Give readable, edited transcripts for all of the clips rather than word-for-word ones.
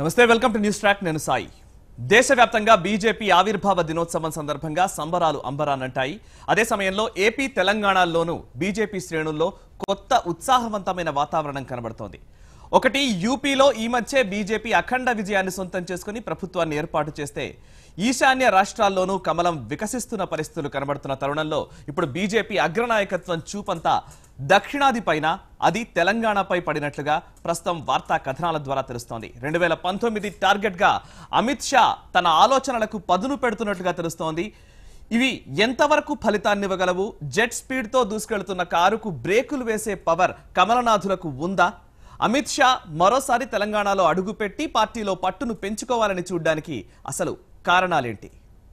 నమస్తే welcome to news track నేను సాయి దేశవ్యాప్తంగా బీజేపీ ఆవిర్భావ దినోత్సవం సందర్భంగా సంబరాలు అంబరానంటాయి అదే సమయంలో ఏపీ తెలంగాణలోనూ బీజేపీ శ్రేణుల్లో కొత్త ఉత్సాహవంతమైన వాతావరణం కనబడుతోంది ఒకటి యూపీలో ఈ మధ్య బీజేపీ అఖండ విజయాన్ని సొంతం చేసుకుని ప్రభుత్వాన్ని ఏర్పాటు చేస్తే ఈశాన్య రాష్ట్రాల్లోనూ కమలం వికసిస్తున్న పరిస్థితులు కనబడుతున్న తరుణంలో ఇప్పుడు బీజేపీ అగ్రనాయకత్వం చూపంతా దక్షిణాది పైన అది తెలంగాణపై పడినట్లుగా ప్రస్తుతం వార్తా కథనాల ద్వారా తెలుస్తోంది 2019 టార్గెట్ గా అమిత్ షా తన ఆలోచనలకు పదును పెడుతున్నట్లుగా తెలుస్తోంది ఇవి ఎంతవరకు ఫలితాన్ని ఇవ్వగలవు జెట్ స్పీడ్ తో దూసుకెళ్తున్న కారుకు బ్రేకులు వేసే పవర్ కమలనాథులకు ఉందా అమిత్ షా మరోసారి తెలంగాణలో అడుగుపెట్టి పార్టీలో పట్టును పెంచుకోవాలని చూడడానికి అసలు కారణాలేంటి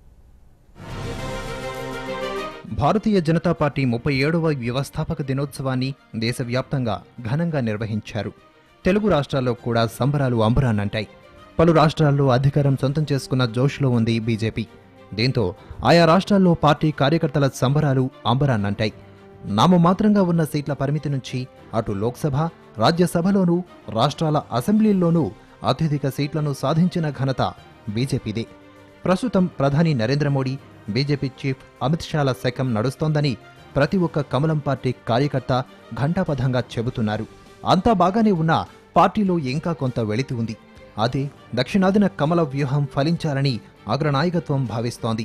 భారతీయ జనతా పార్టీ 37వ వ్యవస్థాపక దినోత్సవాన్ని దేశవ్యాప్తంగా ఘనంగా నిర్వహించారు. తెలుగు రాష్ట్రాల్లో కూడా సంబరాలు అంబరాన్నంటాయి. పలు రాష్ట్రాల్లో అధికారం సొంతం చేసుకున్న జోష్లో ఉంది బీజేపీ. దీంతో ఆయా రాష్ట్రాల్లో పార్టీ కార్యకర్తల సంబరాలు అంబరాన్నంటాయి. నామమాత్రంగా ఉన్న సీట్ల పరిమితి నుంచి అటు లోక్సభ, రాజ్యసభలోనూ రాష్ట్రాల అసెంబ్లీల్లోనూ అత్యధిక సీట్లను సాధించిన ఘనత బీజేపీదే. ప్రస్తుతం ప్రధాని నరేంద్ర మోడీ, బీజేపీ చీఫ్ అమిత్ షాల శకం నడుస్తోందని ప్రతి ఒక్క కమలం పార్టీ కార్యకర్త ఘంటాపథంగా చెబుతున్నారు. అంతా బాగానే ఉన్నా పార్టీలో ఇంకా కొంత వెలితి ఉంది. అదే దక్షిణాదిన కమల వ్యూహం ఫలించాలని అగ్రనాయకత్వం భావిస్తోంది.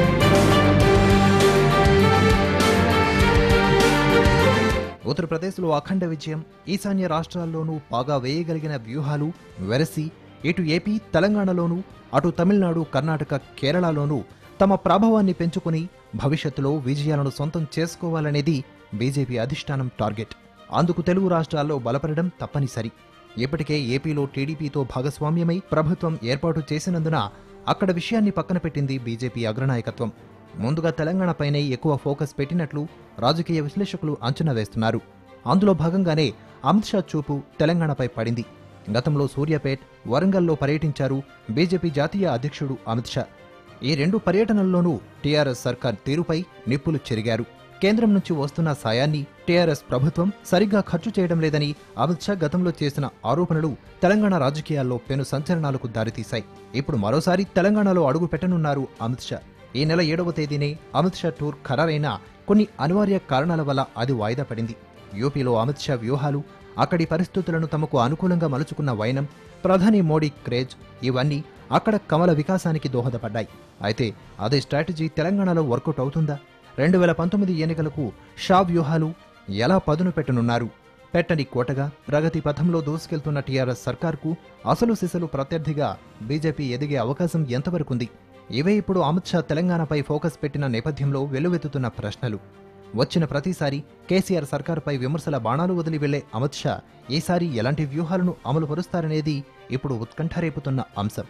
ఉత్తరప్రదేశ్లో అఖండ విజయం, ఈశాన్య రాష్ట్రాల్లోనూ బాగా వేయగలిగిన వ్యూహాలు వెరసి ఇటు ఏపీ, తెలంగాణలోనూ అటు తమిళనాడు, కర్ణాటక, కేరళలోనూ తమ ప్రభావాన్ని పెంచుకుని భవిష్యత్తులో విజయాలను సొంతం చేసుకోవాలనేది బీజేపీ అధిష్టానం టార్గెట్. అందుకు తెలుగు రాష్ట్రాల్లో బలపడడం తప్పనిసరి. ఇప్పటికే ఏపీలో టీడీపీతో భాగస్వామ్యమై ప్రభుత్వం ఏర్పాటు చేసినందున అక్కడ విషయాన్ని పక్కన పెట్టింది బీజేపీ అగ్రనాయకత్వం. ముందుగా తెలంగాణపైనే ఎక్కువ ఫోకస్ పెట్టినట్లు రాజకీయ విశ్లేషకులు అంచనా వేస్తున్నారు. అందులో భాగంగానే అమిత్ షా చూపు తెలంగాణపై పడింది. గతంలో సూర్యాపేట్, వరంగల్లో పర్యటించారు బీజేపీ జాతీయ అధ్యక్షుడు అమిత్ షా. ఈ రెండు పర్యటనల్లోనూ టీఆర్ఎస్ సర్కార్ తీరుపై నిప్పులు చెరిగారు. కేంద్రం నుంచి వస్తున్న సాయాన్ని టీఆర్ఎస్ ప్రభుత్వం సరిగ్గా ఖర్చు చేయడం లేదని అమిత్ షా గతంలో చేసిన ఆరోపణలు తెలంగాణ రాజకీయాల్లో పెను సంచలనాలకు దారితీశాయి. ఇప్పుడు మరోసారి తెలంగాణలో అడుగు పెట్టనున్నారు అమిత్ షా. ఈ నెల 7వ తేదీనే అమిత్ షా టూర్ ఖరారైనా కొన్ని అనివార్య కారణాల వల్ల అది వాయిదా పడింది. యూపీలో అమిత్ షా వ్యూహాలు, అక్కడి పరిస్థితులను తమకు అనుకూలంగా మలుచుకున్న వైనం, ప్రధాని మోడీ క్రేజ్ ఇవన్నీ అక్కడ కమల వికాసానికి దోహదపడ్డాయి. అయితే అదే స్ట్రాటజీ తెలంగాణలో వర్కౌట్ అవుతుందా? 2019 ఎన్నికలకు షా వ్యూహాలు ఎలా పదును పెట్టనున్నారు? పెట్టని కోటగా ప్రగతి పథంలో దూసుకెళ్తున్న టీఆర్ఎస్ సర్కార్కు అసలు సిసలు ప్రత్యర్థిగా బీజేపీ ఎదిగే అవకాశం ఎంతవరకుంది? ఇవే ఇప్పుడు అమిత్ షా తెలంగాణపై ఫోకస్ పెట్టిన నేపథ్యంలో వెల్లువెత్తుతున్న ప్రశ్నలు. వచ్చిన ప్రతిసారి కేసీఆర్ సర్కారుపై విమర్శల బాణాలు వదిలి వెళ్లే అమిత్ షా ఈసారి ఎలాంటి వ్యూహాలను అమలు పరుస్తారనేది ఇప్పుడు ఉత్కంఠ రేపుతున్న అంశం.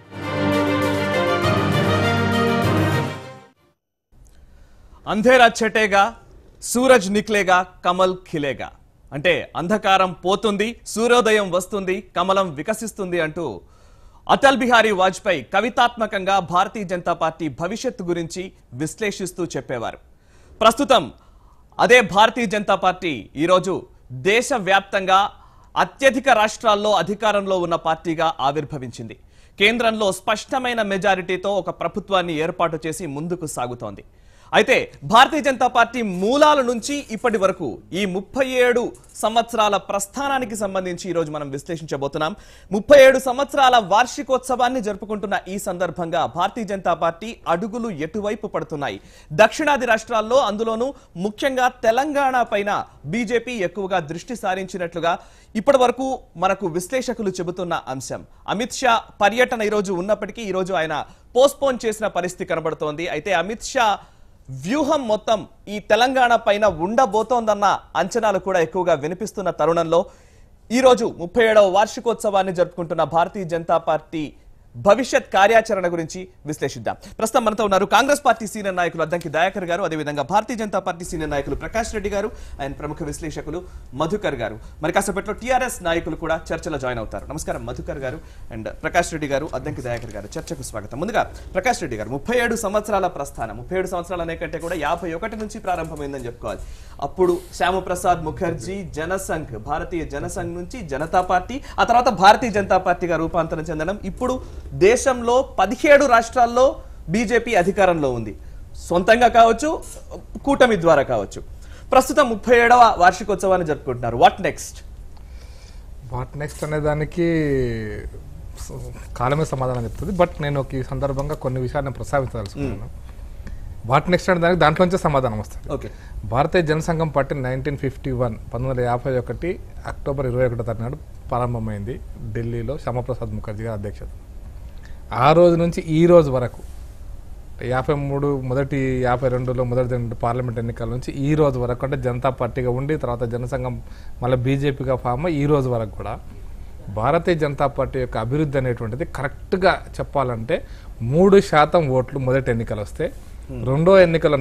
అంధేరా చెటేగా, సూరజ్ నిక్లేగా, కమల్ ఖిలేగా. అంటే అంధకారం పోతుంది, సూర్యోదయం వస్తుంది, కమలం వికసిస్తుంది అంటూ అటల్ బిహారీ వాజ్పేయి కవితాత్మకంగా భారతీయ జనతా పార్టీ భవిష్యత్తు గురించి విశ్లేషిస్తూ చెప్పేవారు. ప్రస్తుతం అదే భారతీయ జనతా పార్టీ ఈరోజు దేశవ్యాప్తంగా అత్యధిక రాష్ట్రాల్లో అధికారంలో ఉన్న పార్టీగా ఆవిర్భవించింది. కేంద్రంలో స్పష్టమైన మెజారిటీతో ఒక ప్రభుత్వాన్ని ఏర్పాటు చేసి ముందుకు సాగుతోంది. అయితే భారతీయ జనతా పార్టీ మూలాల నుంచి ఇప్పటి వరకు ఈ 37 సంవత్సరాల ప్రస్థానానికి సంబంధించి ఈరోజు మనం విశ్లేషించబోతున్నాం. 37 సంవత్సరాల వార్షికోత్సవాన్ని జరుపుకుంటున్న ఈ సందర్భంగా భారతీయ జనతా పార్టీ అడుగులు ఎటువైపు పడుతున్నాయి? దక్షిణాది రాష్ట్రాల్లో, అందులోనూ ముఖ్యంగా తెలంగాణ పైన బీజేపీ ఎక్కువగా దృష్టి సారించినట్లుగా ఇప్పటి వరకు మనకు విశ్లేషకులు చెబుతున్న అంశం. అమిత్ షా పర్యటన ఈరోజు ఉన్నప్పటికీ ఈరోజు ఆయన పోస్ట్పోన్ చేసిన పరిస్థితి కనబడుతోంది. అయితే అమిత్ షా వ్యూహం మొత్తం ఈ తెలంగాణ పైన ఉండబోతోందన్న అంచనాలు కూడా ఎక్కువగా వినిపిస్తున్న తరుణంలో ఈరోజు 37వ వార్షికోత్సవాన్ని జరుపుకుంటున్న భారతీయ జనతా పార్టీ భవిష్యత్ కార్యాచరణ గురించి విశ్లేషిద్దాం. ప్రస్తుతం మనతో ఉన్నారు కాంగ్రెస్ పార్టీ సీనియర్ నాయకులు అద్దంకి దయాకర్ గారు, అదేవిధంగా భారతీయ జనతా పార్టీ సీనియర్ నాయకులు ప్రకాష్ రెడ్డి గారు అండ్ ప్రముఖ విశ్లేషకులు మధుకర్ గారు. మరి కాసేపట్లో టీఆర్ఎస్ నాయకులు కూడా చర్చలో జాయిన్ అవుతారు. నమస్కారం మధుకర్ గారు అండ్ ప్రకాష్ రెడ్డి గారు, అద్దంకి దయాకర్ గారు, చర్చకు స్వాగతం. ముందుగా ప్రకాష్ రెడ్డి గారు, 37 సంవత్సరాల ప్రస్థానం, 37 సంవత్సరాలు అనే కంటే కూడా 51 నుంచి ప్రారంభమైందని చెప్పుకోవాలి. అప్పుడు శ్యామప్రసాద్ ముఖర్జీ జనసంఘ్, భారతీయ జనసంఘ్ నుంచి జనతా పార్టీ, ఆ తర్వాత భారతీయ జనతా పార్టీగా రూపాంతరం చెందడం. ఇప్పుడు దేశంలో 17 రాష్ట్రాల్లో బీజేపీ అధికారంలో ఉంది, సొంతంగా కావచ్చు కూటమి ద్వారా కావచ్చు. ప్రస్తుతం 37వ వార్షికోత్సవాన్ని జరుపుకుంటున్నారు. వాట్ నెక్స్ట్ అనే దానికి కాలమే సమాధానం చెప్తుంది. బట్ నేను ఈ సందర్భంగా కొన్ని విషయాలు నేను ప్రస్తావించదలుచుకున్నాను. వాట్ నెక్స్ట్ అనే దానికి దాంట్లోంచే సమాధానం వస్తుంది. ఓకే. భారతీయ జనసంఘం పార్టీ 1951 అక్టోబర్ 21 నాడు ప్రారంభమైంది ఢిల్లీలో శ్యామప్రసాద్ ముఖర్జీ గారి అధ్యక్షత. ఆ రోజు నుంచి ఈ రోజు వరకు 53 మొదటి 52లో మొదటి 2 పార్లమెంట్ ఎన్నికల నుంచి ఈ రోజు వరకు, అంటే జనతా పార్టీగా ఉండి తర్వాత జనసంఘం మళ్ళీ బీజేపీగా ఫామ్ ఈ రోజు వరకు కూడా భారతీయ జనతా పార్టీ యొక్క అభివృద్ధి అనేటువంటిది కరెక్ట్గా చెప్పాలంటే 3% ఓట్లు మొదటి ఎన్నికలు వస్తే, రెండో ఎన్నికల్లో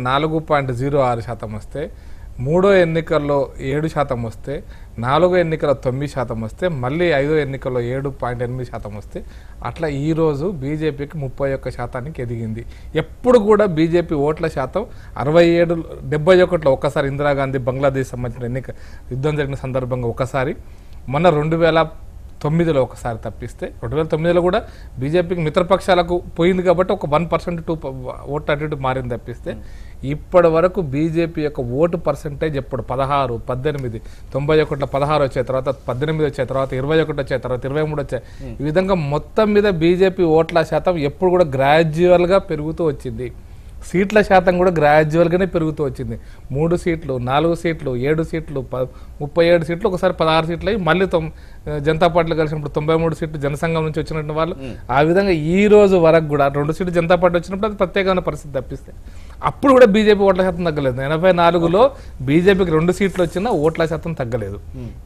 4.06% వస్తే, మూడో ఎన్నికల్లో 7% వస్తే, నాలుగో ఎన్నికల్లో 9% వస్తే, మళ్ళీ ఐదో ఎన్నికల్లో 7.8% వస్తే, అట్లా ఈరోజు బీజేపీకి 31% ఎదిగింది. ఎప్పుడు కూడా బీజేపీ ఓట్ల శాతం 67, 71లో ఒకసారి ఇందిరాగాంధీ బంగ్లాదేశ్ సంబంధించిన యుద్ధం జరిగిన సందర్భంగా ఒకసారి, మొన్న 2009లో ఒకసారి తప్పిస్తే, 2009లో కూడా బీజేపీకి మిత్రపక్షాలకు పోయింది కాబట్టి ఒక 1% 2 ఓట్లు అటు ఇటు మారింది తప్పిస్తే, ఇప్పటి వరకు బీజేపీ యొక్క ఓటు పర్సెంటేజ్ ఎప్పుడు 16, 18, 91లో 16 వచ్చాయి, తర్వాత 18 వచ్చాయి, తర్వాత 21 వచ్చాయి, తర్వాత 23 వచ్చాయి. ఈ విధంగా మొత్తం మీద బీజేపీ ఓట్ల శాతం ఎప్పుడు కూడా గ్రాడ్యువల్గా పెరుగుతూ వచ్చింది. సీట్ల శాతం కూడా గ్రాడ్యువల్గానే పెరుగుతూ వచ్చింది. 3 సీట్లు, 4 సీట్లు, 7 సీట్లు, 37 సీట్లు, ఒకసారి 16 సీట్లు అయ్యి మళ్ళీ జనతా పార్టీలో కలిసినప్పుడు 93 సీట్లు జనసంఘం నుంచి వచ్చినట్టు వాళ్ళు. ఆ విధంగా ఈ రోజు వరకు కూడా 2 సీట్లు జనతా పార్టీ వచ్చినప్పుడు అది ప్రత్యేకమైన పరిస్థితి తప్పిస్తే అప్పుడు కూడా బీజేపీ ఓట్ల శాతం తగ్గలేదు. 84లో బీజేపీకి 2 సీట్లు వచ్చినా ఓట్ల శాతం తగ్గలేదు.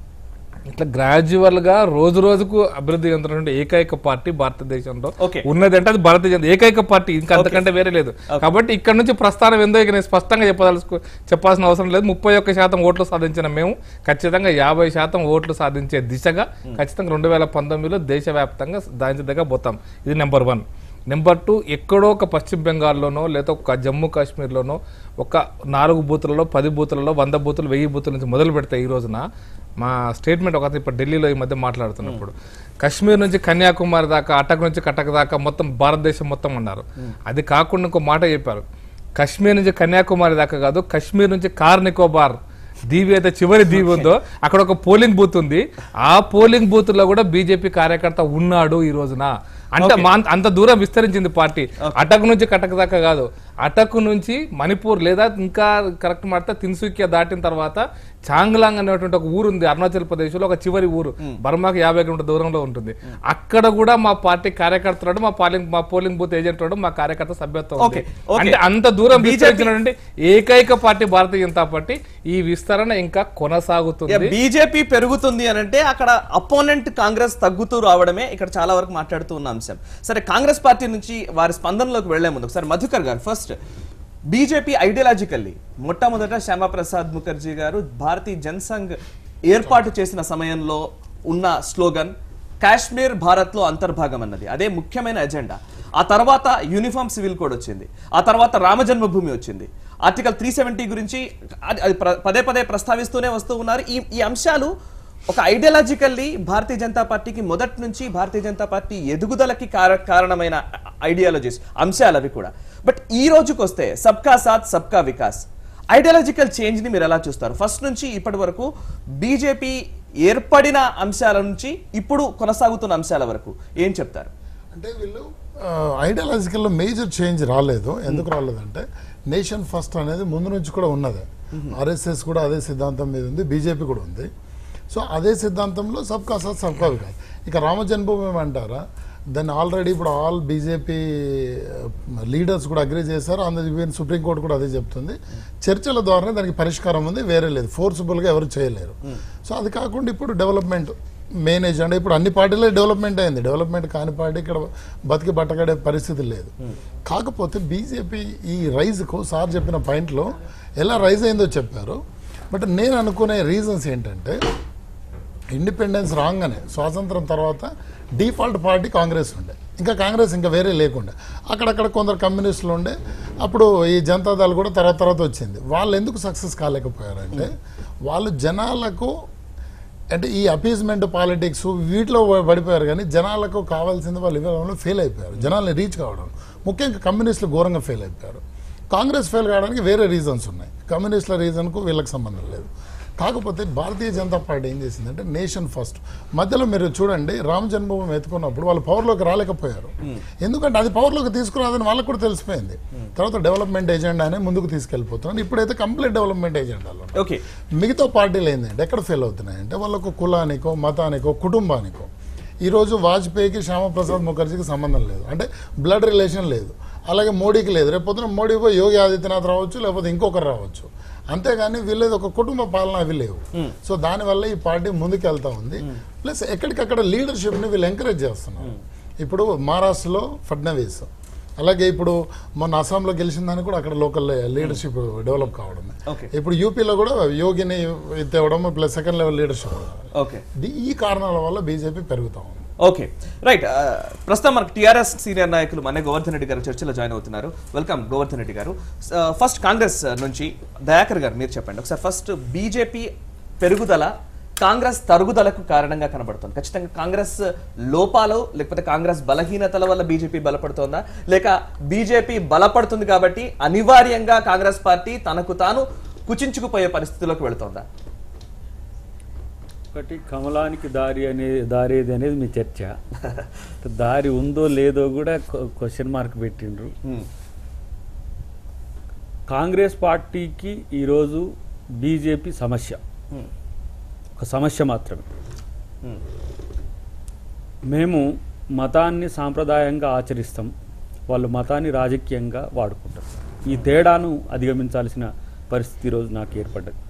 ఇట్లా గ్రాడ్యువల్గా రోజు రోజుకు అభివృద్ధి చెందుతున్న ఏకైక పార్టీ భారతదేశంలో ఉన్నది అంటే అది భారతీయ జనతా ఏకైక పార్టీ, ఇంకా అంతకంటే వేరే లేదు. కాబట్టి ఇక్కడ నుంచి ప్రస్థానం ఏందో ఇక నేను స్పష్టంగా చెప్పాల్సిన అవసరం లేదు. 31% ఓట్లు సాధించిన మేము ఖచ్చితంగా 50% ఓట్లు సాధించే దిశగా ఖచ్చితంగా 2019లో దేశవ్యాప్తంగా దాని దగ్గర పోతాం. ఇది నెంబర్ 1. నెంబర్ 2, ఎక్కడో ఒక పశ్చిమ బెంగాల్లోనో లేదా ఒక జమ్మూ కాశ్మీర్లోనో ఒక 4 బూతులలో, 10 బూతులలో, 100 బూతులు, 1000 బూతుల నుంచి మొదలు పెడితే ఈ రోజున మా స్టేట్మెంట్ ఒక ఇప్పుడు ఢిల్లీలో ఈ మధ్య మాట్లాడుతున్నప్పుడు కశ్మీర్ నుంచి కన్యాకుమారి దాకా, అటక్ నుంచి కటక్ దాకా మొత్తం భారతదేశం మొత్తం అన్నారు. అది కాకుండా ఇంకో మాట చెప్పారు, కశ్మీర్ నుంచి కన్యాకుమారి దాకా కాదు, కశ్మీర్ నుంచి కార్ నికోబార్ దీవి అయితే చివరి దీవి ఉందో అక్కడ ఒక పోలింగ్ బూత్ ఉంది. ఆ పోలింగ్ బూత్ లో కూడా బీజేపీ కార్యకర్త ఉన్నాడు ఈ రోజున. అంటే అంత దూరం విస్తరించింది పార్టీ. అటక్ నుంచి కటక్ దాకా కాదు, అటక్ నుంచి మణిపూర్ లేదా ఇంకా కరెక్ట్ మాట తిన్సుకియా దాటిన తర్వాత చాంగ్లాంగ్ అనేటువంటి ఒక ఊరు ఉంది అరుణాచల్ ప్రదేశ్ లో, ఒక చివరి ఊరు, బర్మాకి 50 కిలోమీటర్ దూరంలో ఉంటుంది. అక్కడ కూడా మా పార్టీ కార్యకర్తలు, మా పోలింగ్ బూత్ ఏజెంట్ మా కార్యకర్త సభ్యత్వం. అంటే అంత దూరం విస్తరించినటువంటి ఏకైక పార్టీ భారతీయ జనతా పార్టీ. ఈ విస్తరణ ఇంకా కొనసాగుతుంది. బీజేపీ పెరుగుతుంది అని అంటే అక్కడ అపోనెంట్ కాంగ్రెస్ తగ్గుతూ రావడమే ఇక్కడ చాలా వరకు మాట్లాడుతూ ఉన్న అంశం. సరే, కాంగ్రెస్ పార్టీ నుంచి వారి స్పందనలోకి వెళ్లే ముందు ఒకసారి మధుకర్ గారు, ఫస్ట్ బీజేపీ ఐడియాలజికల్లీ మొట్టమొదట శ్యామప్రసాద్ ముఖర్జీ గారు భారతీయ జనసంఘ్ ఏర్పాటు చేసిన సమయంలో ఉన్న స్లోగన్ కాశ్మీర్ భారత్ లో అంతర్భాగం అన్నది, అదే ముఖ్యమైన ఎజెండా. ఆ తర్వాత యూనిఫామ్ సివిల్ కోడ్ వచ్చింది, ఆ తర్వాత రామజన్మభూమి వచ్చింది, ఆర్టికల్ 370 గురించి పదే పదే ప్రస్తావిస్తూనే వస్తూ ఉన్నారు. ఈ అంశాలు ఒక ఐడియాలజికల్లీ భారతీయ జనతా పార్టీకి మొదటి నుంచి భారతీయ జనతా పార్టీ ఎదుగుదలకి కారణమైన ఐడియాలజీస్ అంశాలు అవి కూడా. బట్ ఈ రోజుకి వస్తే సబ్కా సాత్ సబ్కా వికాస్ ఐడియాలజికల్ చేంజ్ ని మీరు ఎలా చూస్తారు? ఫస్ట్ నుంచి ఇప్పటి వరకు బీజేపీ ఏర్పడిన అంశాల నుంచి ఇప్పుడు కొనసాగుతున్న అంశాల వరకు ఏం చెప్తారు? అంటే వీళ్ళు ఐడియాలజికల్లో మేజర్ చేంజ్ రాలేదు. ఎందుకు రాలేదంటే నేషన్ ఫస్ట్ అనేది ముందు నుంచి కూడా ఉన్నదే. ఆర్ఎస్ఎస్ కూడా అదే సిద్ధాంతం మీద ఉంది, బీజేపీ కూడా ఉంది. సో అదే సిద్ధాంతంలో సబ్కా సాత్ సబ్కా వికాస్. ఇక రామ జన్మభూమి అంటారా, దాన్ని ఆల్రెడీ ఇప్పుడు ఆల్ బీజేపీ లీడర్స్ కూడా అగ్రీ చేశారు. ఈవెన్ సుప్రీంకోర్టు కూడా అదే చెప్తుంది. చర్చల ద్వారానే దానికి పరిష్కారం ఉంది, వేరే లేదు, ఫోర్సిబుల్గా ఎవరు చేయలేరు. సో అది కాకుండా ఇప్పుడు డెవలప్మెంట్ మెయిన్ ఎజెండా. ఇప్పుడు అన్ని పార్టీలే డెవలప్మెంట్ అయింది. డెవలప్మెంట్ కాని పార్టీ ఇక్కడ బతికి బట్టగడే పరిస్థితి లేదు. కాకపోతే బీజేపీ ఈ రైజ్కు సార్ చెప్పిన పాయింట్లో ఎలా రైజ్ అయిందో చెప్పారు. బట్ నేను అనుకునే రీజన్స్ ఏంటంటే ఇండిపెండెన్స్ రాగానే స్వాతంత్రం తర్వాత డిఫాల్ట్ పార్టీ కాంగ్రెస్ ఉండే, ఇంకా కాంగ్రెస్ ఇంకా వేరే లేకుండే. అక్కడక్కడ కొందరు కమ్యూనిస్టులు ఉండే. అప్పుడు ఈ జనతాదళ్ కూడా తర్వాత వచ్చింది. వాళ్ళు ఎందుకు సక్సెస్ కాలేకపోయారంటే వాళ్ళు జనాలకు అంటే ఈ అపీజ్మెంట్ పాలిటిక్స్ వీటిలో పడిపోయారు, కానీ జనాలకు కావాల్సింది వాళ్ళు ఇవ్వడంలో ఫెయిల్ అయిపోయారు. జనాల్ని రీచ్ కావడం, ముఖ్యంగా కమ్యూనిస్టులు ఘోరంగా ఫెయిల్ అయిపోయారు. కాంగ్రెస్ ఫెయిల్ కావడానికి వేరే రీజన్స్ ఉన్నాయి, కమ్యూనిస్టుల రీజన్కు వీళ్ళకి సంబంధం లేదు. కాకపోతే భారతీయ జనతా పార్టీ ఏం చేసిందంటే నేషన్ ఫస్ట్. మధ్యలో మీరు చూడండి, రామ జన్మభూమి ఎత్తుకున్నప్పుడు వాళ్ళు పవర్లోకి రాలేకపోయారు. ఎందుకంటే అది పవర్లోకి తీసుకురాదని వాళ్ళకు కూడా తెలిసిపోయింది. తర్వాత డెవలప్మెంట్ ఎజెండా అనే ముందుకు తీసుకెళ్ళిపోతున్నారు. ఇప్పుడైతే కంప్లీట్ డెవలప్మెంట్ ఎజెండాలో మిగతా పార్టీలు ఏంటంటే ఎక్కడ ఫెయిల్ అవుతున్నాయంటే వాళ్ళకు కులానికో మతానికో కుటుంబానికో. ఈరోజు వాజ్పేయికి శ్యామప్రసాద్ ముఖర్జీకి సంబంధం లేదు, అంటే బ్లడ్ రిలేషన్ లేదు. అలాగే మోడీకి లేదు. రేపు పొద్దున మోడీ పోయి యోగి ఆదిత్యనాథ్ రావచ్చు, లేకపోతే ఇంకొకరు రావచ్చు. అంతేగాని వీళ్ళేది ఒక కుటుంబ పాలన అవి లేవు. సో దానివల్ల ఈ పార్టీ ముందుకెళ్తా ఉంది. ప్లస్ ఎక్కడికక్కడ లీడర్షిప్ని వీళ్ళు ఎంకరేజ్ చేస్తున్నారు. ఇప్పుడు మహారాష్ట్రలో ఫడ్నవీస్, అలాగే ఇప్పుడు మొన్న అస్సాంలో గెలిచిందని కూడా అక్కడ లోకల్ లీడర్షిప్ డెవలప్ కావడం. ఇప్పుడు యూపీలో కూడా యోగిని తేవడం ప్లస్ సెకండ్ లెవెల్ లీడర్షిప్. ఈ కారణాల వల్ల బీజేపీ పెరుగుతా ఉంది. Okay, right. ప్రస్తుతం మనకు టీఆర్ఎస్ సీనియర్ నాయకులు మన గోవర్ధన్ రెడ్డి గారు చర్చలో జాయిన్ అవుతున్నారు. వెల్కమ్ గోవర్ధన్ రెడ్డి గారు. ఫస్ట్ కాంగ్రెస్ నుంచి దయాకర్ గారు మీరు చెప్పండి ఒకసారి. ఫస్ట్ బీజేపీ పెరుగుదల కాంగ్రెస్ తరుగుదలకు కారణంగా కనబడుతుంది. ఖచ్చితంగా కాంగ్రెస్ లోపాలు లేకపోతే కాంగ్రెస్ బలహీనతల వల్ల బీజేపీ బలపడుతోందా, లేక బీజేపీ బలపడుతుంది కాబట్టి అనివార్యంగా కాంగ్రెస్ పార్టీ తనకు తాను కుచించుకుపోయే పరిస్థితిలోకి వెళుతోందా? ఒకటి, కమలానికి దారేది అనేది మీ చర్చ. దారి ఉందో లేదో కూడా క్వశ్చన్ మార్క్ పెట్టిండ్రు. కాంగ్రెస్ పార్టీకి ఈరోజు బీజేపీ సమస్య, ఒక సమస్య మాత్రమే. మేము మతాన్ని సాంప్రదాయంగా ఆచరిస్తాం, వాళ్ళు మతాన్ని రాజకీయంగా వాడుకుంటారు. ఈ తేడాను అధిగమించాల్సిన పరిస్థితి ఈరోజు నాకు ఏర్పడ్డది.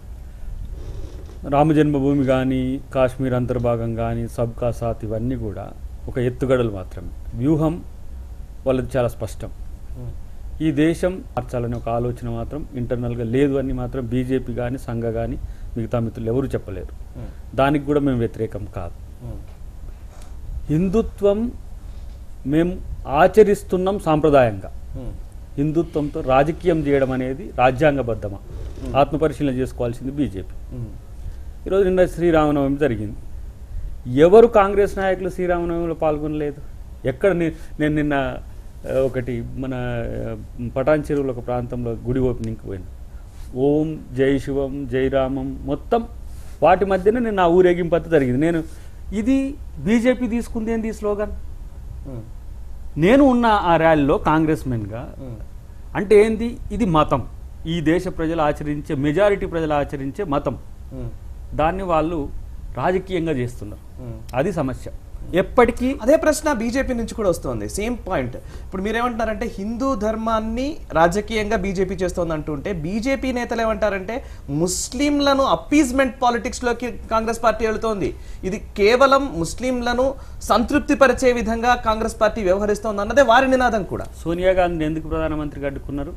రామజన్మభూమి కానీ, కాశ్మీర్ అంతర్భాగం కానీ, సబ్కా సాత్ ఇవన్నీ కూడా ఒక ఎత్తుగడలు మాత్రమే. వ్యూహం వాళ్ళది చాలా స్పష్టం. ఈ దేశం మార్చాలనే ఒక ఆలోచన మాత్రం ఇంటర్నల్గా లేదు అని మాత్రం బీజేపీ కానీ, సంఘ కానీ, మిగతా మిత్రులు ఎవరు చెప్పలేరు. దానికి కూడా మేము వ్యతిరేకం కాదు. హిందుత్వం మేము ఆచరిస్తున్నాం సాంప్రదాయంగా. హిందుత్వంతో రాజకీయం చేయడం అనేది రాజ్యాంగబద్ధమా, ఆత్మపరిశీలన చేసుకోవాల్సింది బీజేపీ. ఈరోజు నిన్న శ్రీరామనవమి జరిగింది. ఎవరు కాంగ్రెస్ నాయకులు శ్రీరామనవమిలో పాల్గొనలేదు? ఎక్కడ నేను నిన్న ఒకటి మన పటాన్ చెరువులో ఒక ప్రాంతంలో గుడి ఓపెనింగ్కి పోయింది. ఓం జై శివం జై రామం మొత్తం వాటి మధ్యనే నేను నా ఊరేగింపంతా జరిగింది. నేను ఇది బీజేపీ తీసుకుంది ఏంది స్లోగన్? నేను ఉన్న ఆ ర్యాలీలో కాంగ్రెస్ మెన్గా. అంటే ఏంది? ఇది మతం, ఈ దేశ ప్రజలు ఆచరించే, మెజారిటీ ప్రజలు ఆచరించే మతం. దాన్ని వాళ్ళు రాజకీయంగా చేస్తున్నారు. అది సమస్య. ఎప్పటికీ అదే ప్రశ్న బీజేపీ నుంచి కూడా వస్తుంది. Same point. ఇప్పుడు మీరేమంటున్నారంటే హిందూ ధర్మాన్ని రాజకీయంగా బీజేపీ చేస్తోంది అంటుంటే, బీజేపీ నేతలు ఏమంటారంటే ముస్లింలను అప్పీజ్మెంట్ పాలిటిక్స్ లోకి కాంగ్రెస్ పార్టీ వెళుతోంది. ఇది కేవలం ముస్లింలను సంతృప్తి పరిచే విధంగా కాంగ్రెస్ పార్టీ వ్యవహరిస్తోంది అన్నదే వారి నినాదం కూడా. సోనియా గాంధీ ఎందుకు ప్రధానమంత్రిగా అడ్డుకున్నారు?